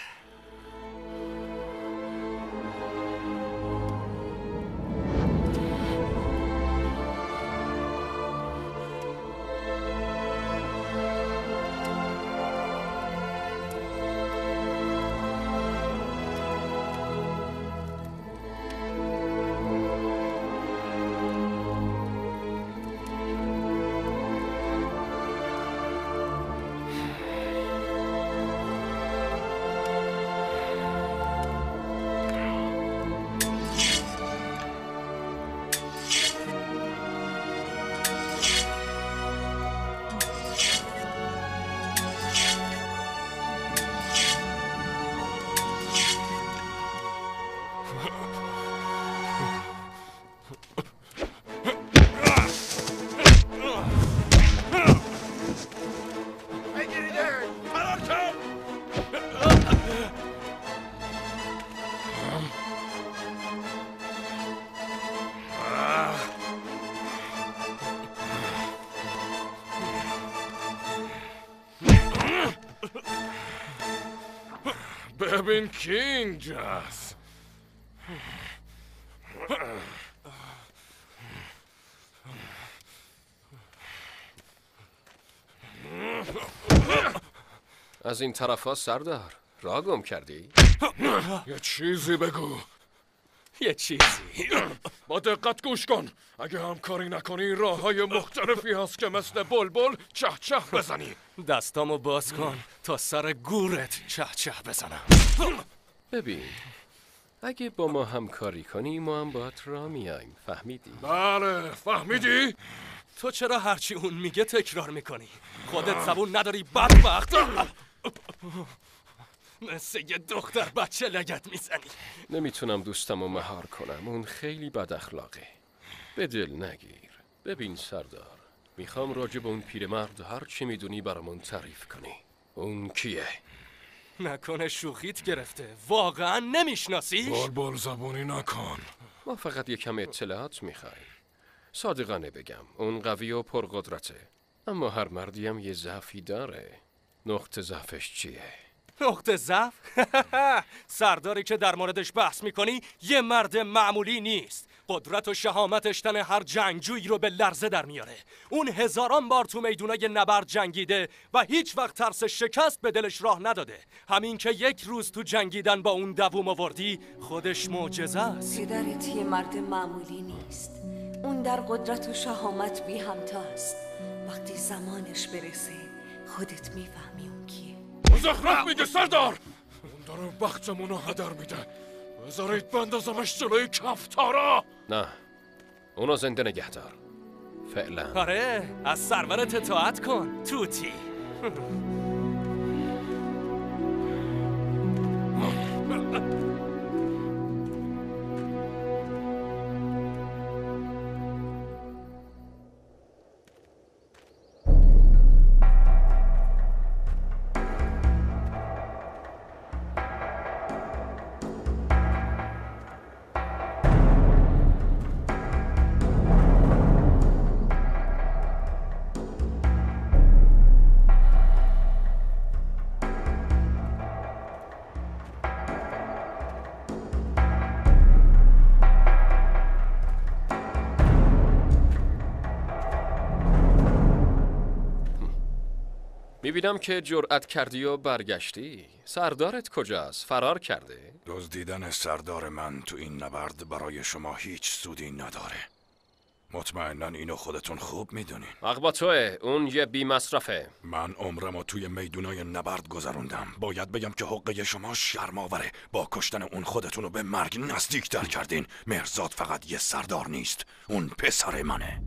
ببین کی اینجاست. از این طرف ها سردار راه گم کردی؟ یه چیزی بگو. یه چیزی. با دقت گوش کن. اگه همکاری نکنی راه های مختلفی هست که مثل بلبل چه چه بزنی. دستامو باز کن تا سر گورت چه چه بزنم. ببین اگه با ما همکاری کنی ما هم باهات راه میایم. فهمیدی؟ بله فهمیدی؟ تو چرا هرچی اون میگه تکرار میکنی؟ خودت زبون نداری بدبخت. مثل یه دختر بچه لگت میزنی. نمیتونم دوستمو مهار کنم، اون خیلی بد اخلاقه. به دل نگیر. ببین سردار، میخوام راجع به اون پیرمرد هر چی میدونی برامون تعریف کنی. اون کیه؟ نکنه شوخیت گرفته؟ واقعا نمیشناسیش؟ بلبل زبونی نکن. ما فقط یکم اطلاعات میخوایم. صادقانه بگم اون قوی و پرقدرته، اما هر مردی هم یه ضعفی داره. نقطه ضعفش چیه؟ نقطه ضعف؟ سرداری که در موردش بحث میکنی یه مرد معمولی نیست. قدرت و شهامتش تن هر جنگجویی رو به لرزه در میاره. اون هزاران بار تو میدونای نبرد جنگیده و هیچ وقت ترس شکست به دلش راه نداده. همین که یک روز تو جنگیدن با اون دووم آوردی خودش معجزه است. پدرت یه مرد معمولی نیست. اون در قدرت و شهامت بی همتاست. وقتی زمانش برسه خودت میفهمی اون کیه. مزخرف میگه سردار. اون داره بختمونو هدر میده. بذارید بندازمش جلوی کفتارا. نه اونو زنده نگه دار فعلا. آره از سرورت اطاعت کن توتی. میبینم که جرأت کردی و برگشتی. سردارت کجاست؟ فرار کرده؟ دزدیدن سردار من تو این نبرد برای شما هیچ سودی نداره. مطمئناً اینو خودتون خوب میدونین. حق با توه، اون یه بی مصرفه. من عمرمو توی میدونای نبرد گذروندم. باید بگم که حقه شما شرم‌آوره. با کشتن اون خودتونو به مرگ نزدیک‌تر کردین. مهرزاد فقط یه سردار نیست، اون پسر منه.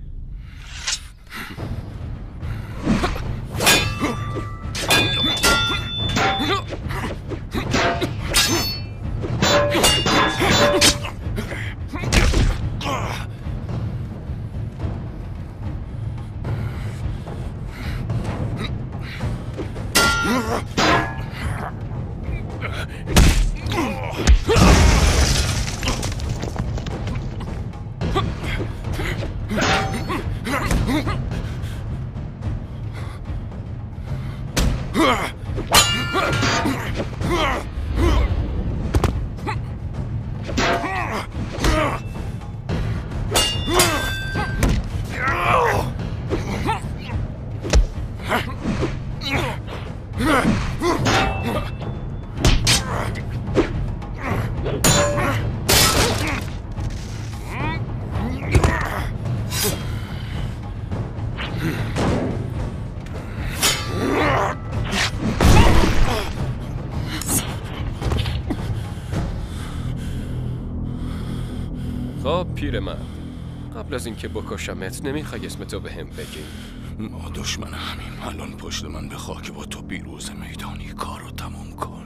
خب پیرمرد، قبل از اینکه بکشمت نمیخوای اسم تو به هم بگی؟ ما دشمن همیم. الان پشت من به خاک با تو پیروز میدانی. کارو تموم کن.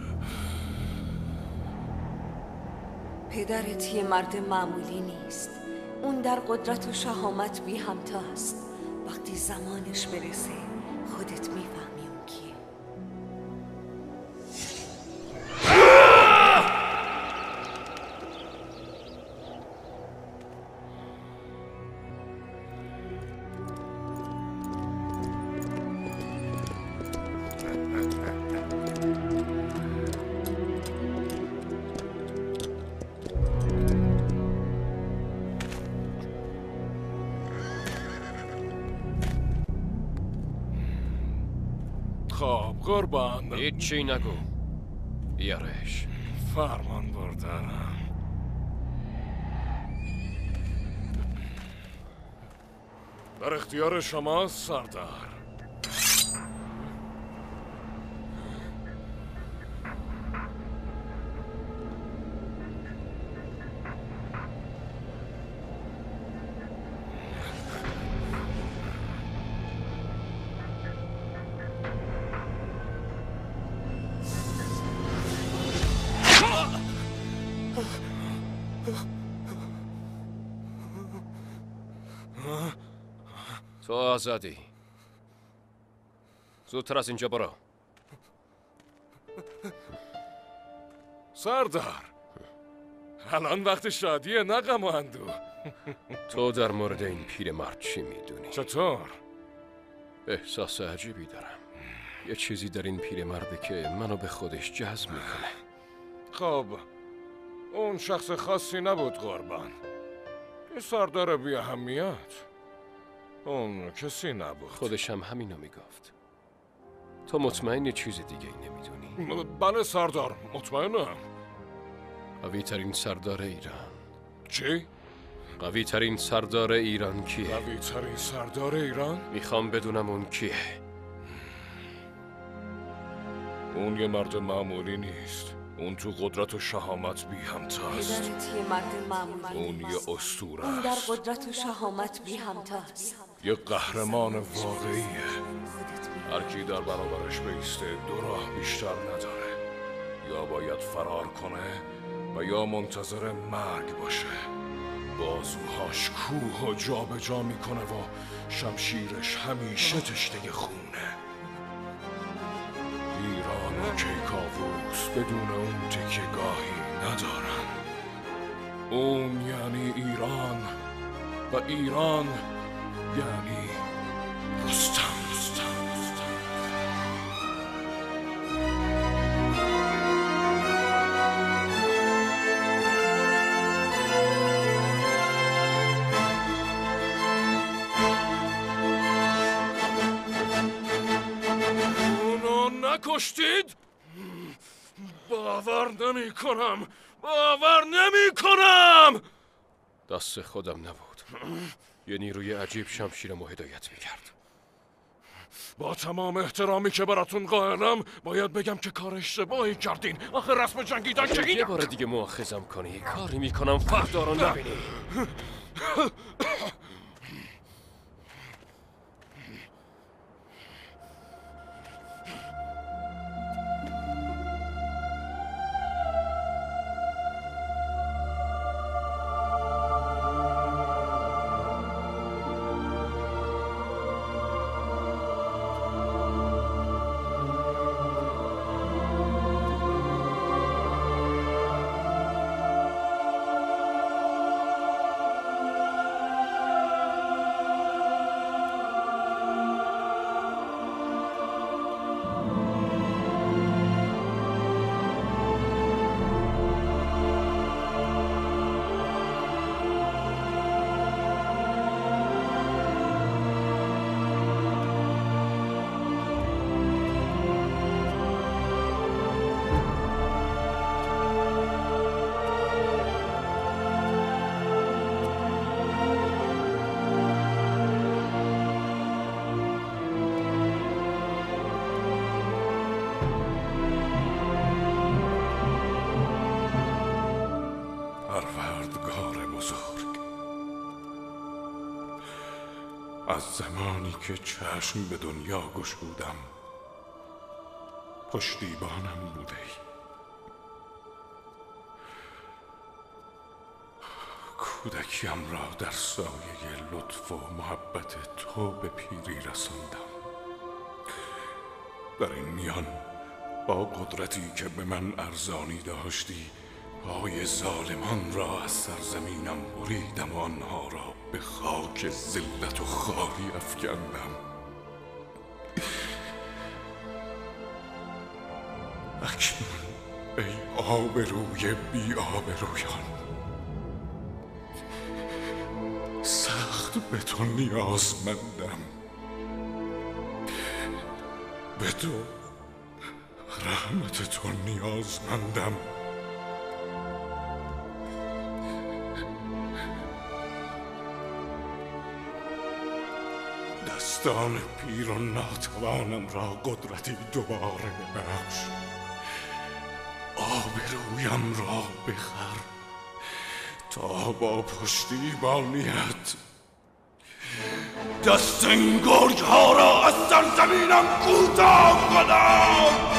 پدرت یه مرد معمولی نیست. اون در قدرت و شهامت بی همتاست. وقتی زمانش برسه خودت میفهمی اون کیه. خب قربان، هیچی نگو. بیارش. فرمان بردارم. در اختیار شما سردار. تو آزادی. زودتر از اینجا برو. سردار، الان وقت شادیه، نه غم و اندوه. تو در مورد این پیرمرد چی میدونی؟ چطور؟ احساس عجیبی دارم. یه چیزی در این پیرمرده که منو به خودش جذب میکنه. خب اون شخص خاصی نبود قربان. این سردار بی اهمیت. اون کسی نبود. خودش هم همینو میگفت. تو مطمئن چیز دیگه ای نمیدونی؟ بله سردار، مطمئنم. قوی ترین سردار ایران. چی؟ قوی ترین سردار ایران کیه؟ قوی ترین سردار ایران؟ میخوام بدونم اون کیه. اون یه مرد معمولی نیست. اون تو قدرت و شهامت بی همتاست. پدرت یه مرد معمولی اون نیست. یه اسطوره اون در است. قدرت و شهامت بی همتاست. یه قهرمان واقعیه. هر کی در برابرش بیسته دو راه بیشتر نداره. یا باید فرار کنه و یا منتظر مرگ باشه. بازوهاش کوه و جا به جا میکنه و شمشیرش همیشه تشنه خونه. ایران و کیکاووس بدون اون تکیه گاهی ندارن. اون یعنی ایران و ایران یعنی رستم. نکشتید؟ باور نمی کنم باور نمی کنم. دست خودم نبود. یه نیروی عجیب شمشیرمو هدایت میکرد. با تمام احترامی که براتون قائلم باید بگم که کار اشتباهی کردین. آخه رسم جنگیدن که این یه بار دیگه مؤاخذم کنی کاری میکنم فردا رو نبینی. از زمانی که چشم به دنیا گشودم پشتیبانم بوده ای. کودکیم را در سایه لطف و محبت تو به پیری رساندم. در این میان با قدرتی که به من ارزانی داشتی پای ظالمان را از سرزمینم بریدم و آنها را به خاک ذلت و خاری افکندم. اکنون ای آبروی بی آبرویان سخت به تو نیازمندم. به تو رحمت تو نیازمندم. دستان پیر و ناتوانم را قدرتی دوباره ببخش. آبرویم را بخر تا با پشتیبانیت دست این گرگ ها را از سرزمینم کوتاه کنم.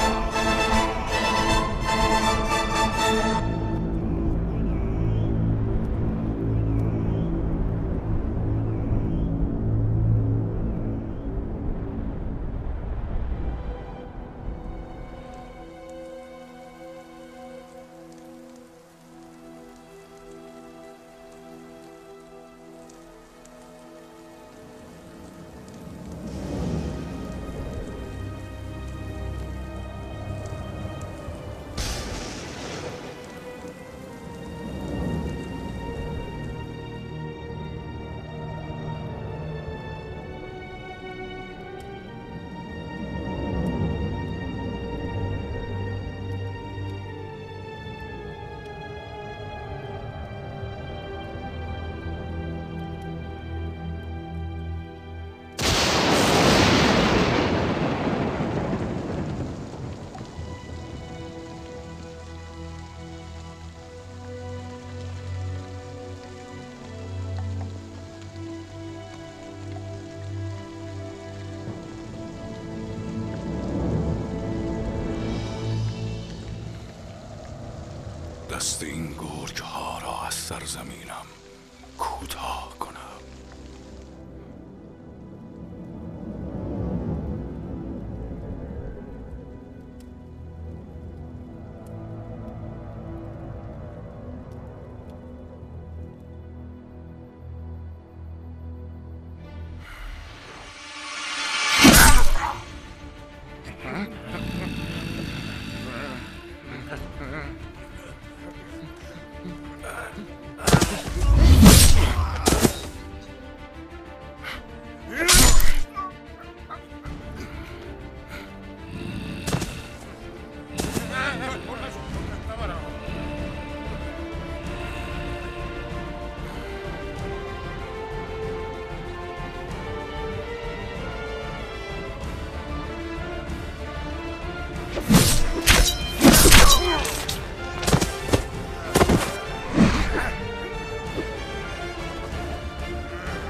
دست این گرگ ها را از سرزمینم کوتاه کنم.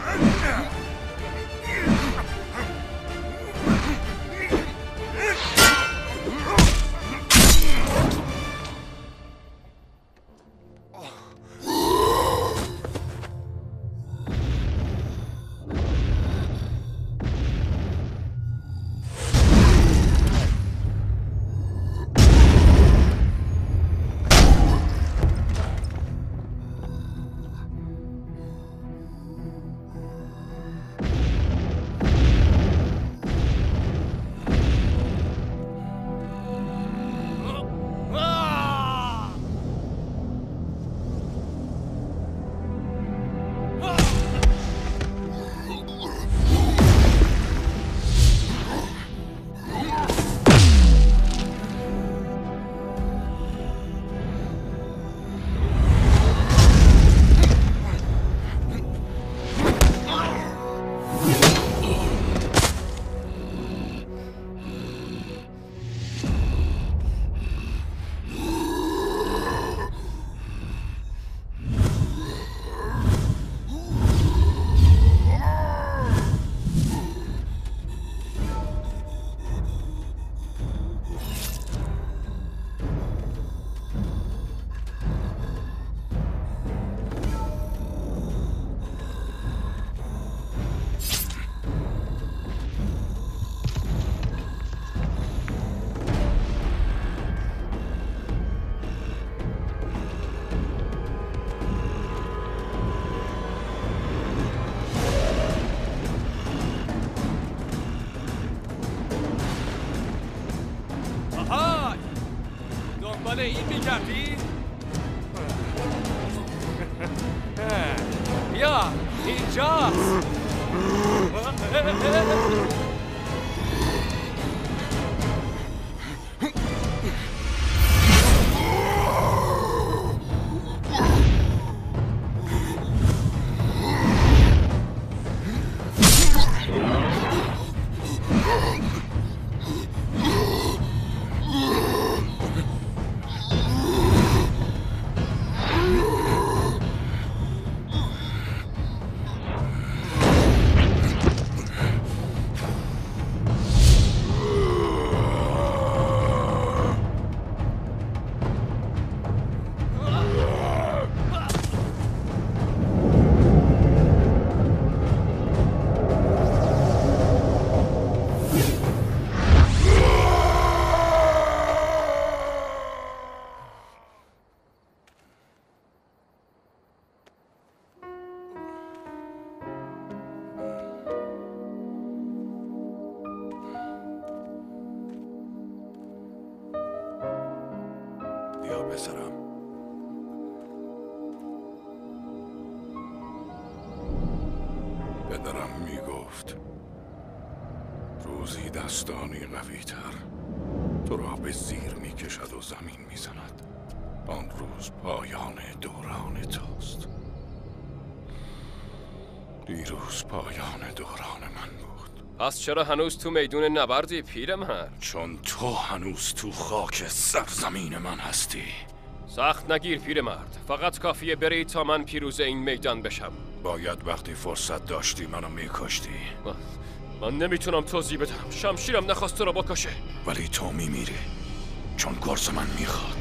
دنبال این میگردی؟ بیا اینجاست. پسرم. پدرم میگفت روزی دستانی قوی تر تو را به زیر میکشد و زمین میزند. آن روز پایان دوران توست. دیروز پایان دوران من بود. پس چرا هنوز تو میدون نبردی پیرمرد؟ چون تو هنوز تو خاک سرزمین من هستی. سخت نگیر پیرمرد، فقط کافیه بری تا من پیروز این میدان بشم. باید وقتی فرصت داشتی منو میکشتی. من, من نمیتونم توضیح بدم. شمشیرم نخواست تو رو بکشه. ولی تو میمیری چون گرز من میخواد.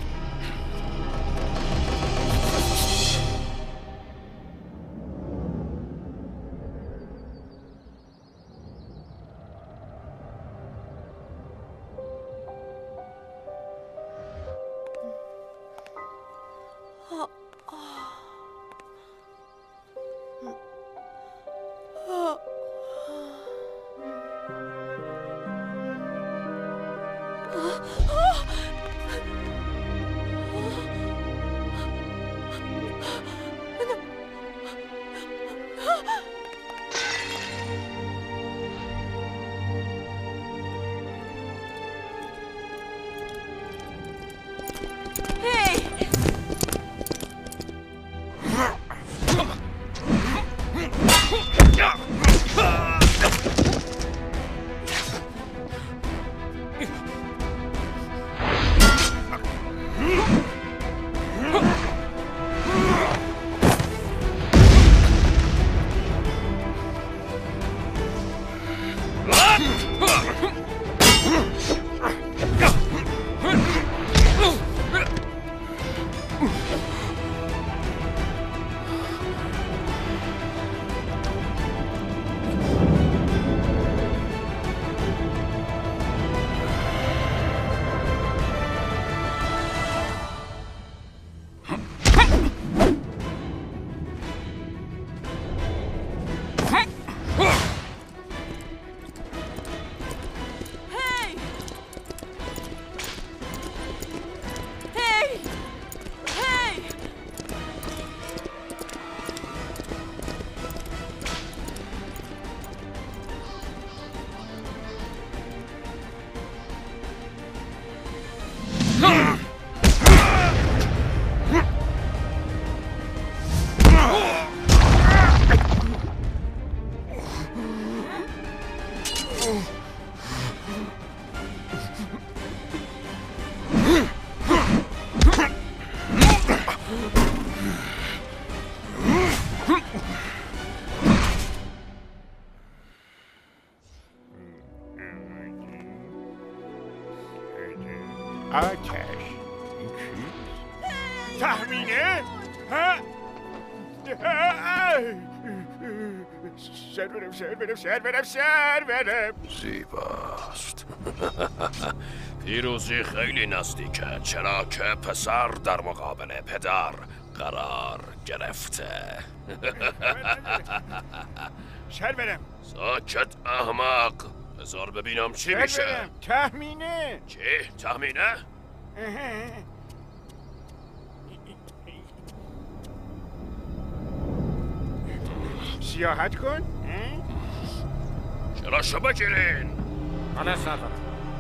آتش. این چیست؟ تهمینه؟ ها؟ سر برم سر برم سر برم سر برم. زیباست. پیروزی خیلی نزدیکه، چرا که پسر در مقابل پدر قرار گرفته. سر برم. ساکت احمق. بذار ببینم چی سر میشه. برم. تهمینه. چی؟ تهمینه؟ سیاحت کن. چرا شو بگیرین؟ حالا سر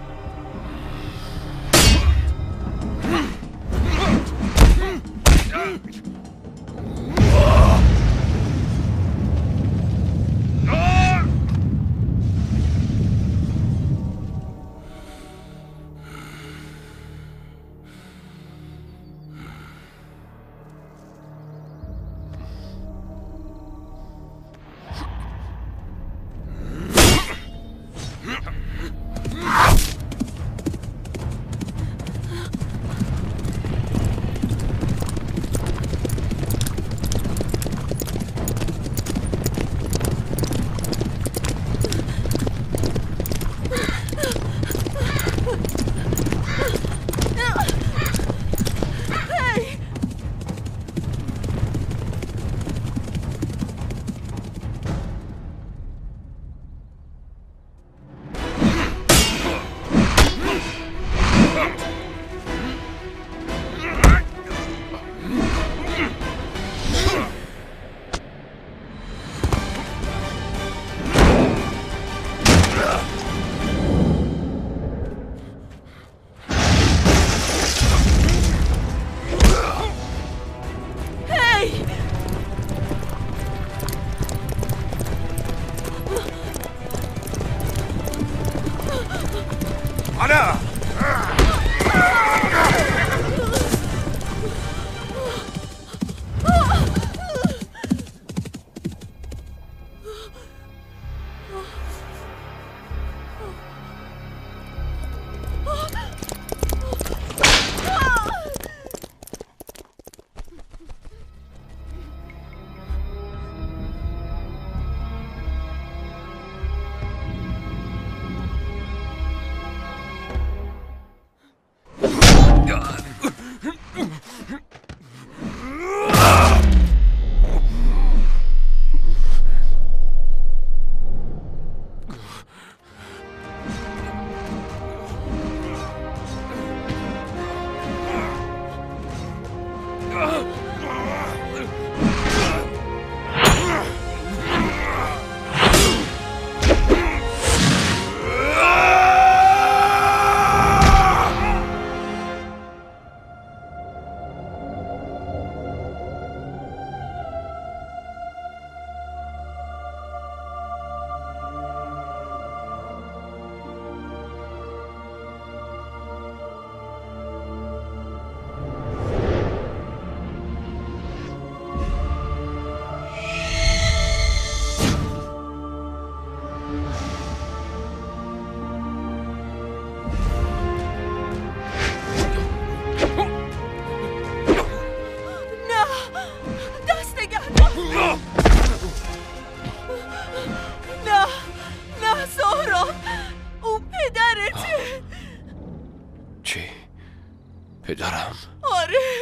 پدرم. آره.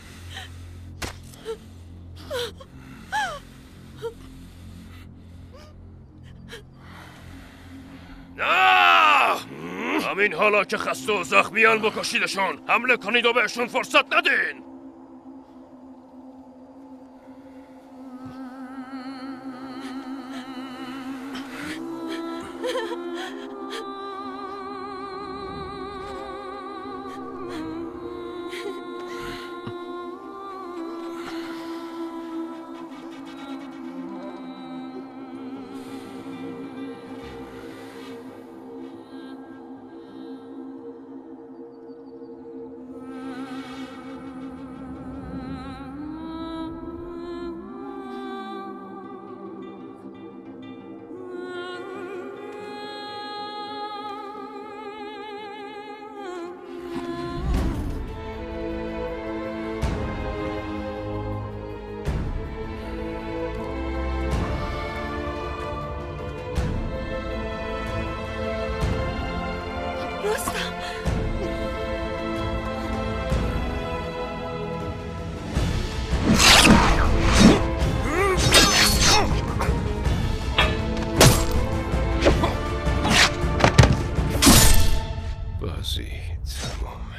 نه! همین حالا که خسته و زخمیان بکشیدشون. حمله کنید و بهشون فرصت ندین. رستم. بازی تمامه.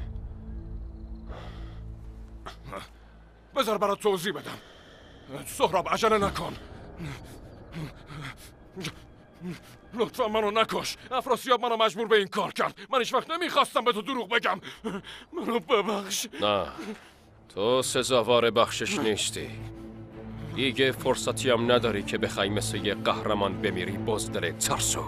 بذار برات توضیح بدم. سهراب عجله نکن. لطفا منو نکش. افراسیاب منو مجبور به این کار کرد. من هیچ وقت نمیخواستم به تو دروغ بگم. منو ببخش. نه، تو سزاوار بخشش نیستی. دیگه فرصتی هم نداری که بخوای مثل یه قهرمان بمیری بزدل ترسو.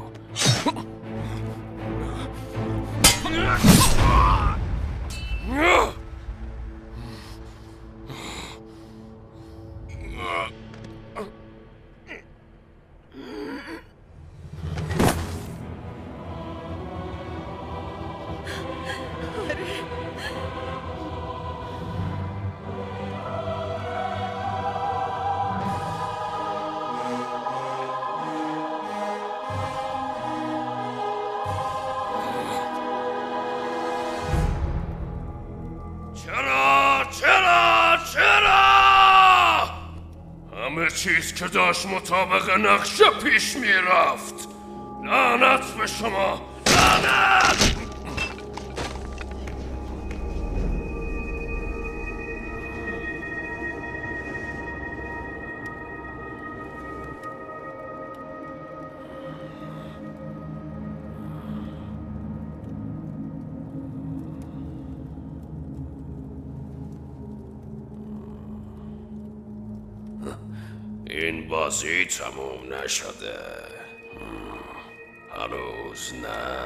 چیز که داشت مطابق نقشه پیش میرفت. لعنت به شما، لعنت! این بازی تموم نشده. هنوز نه.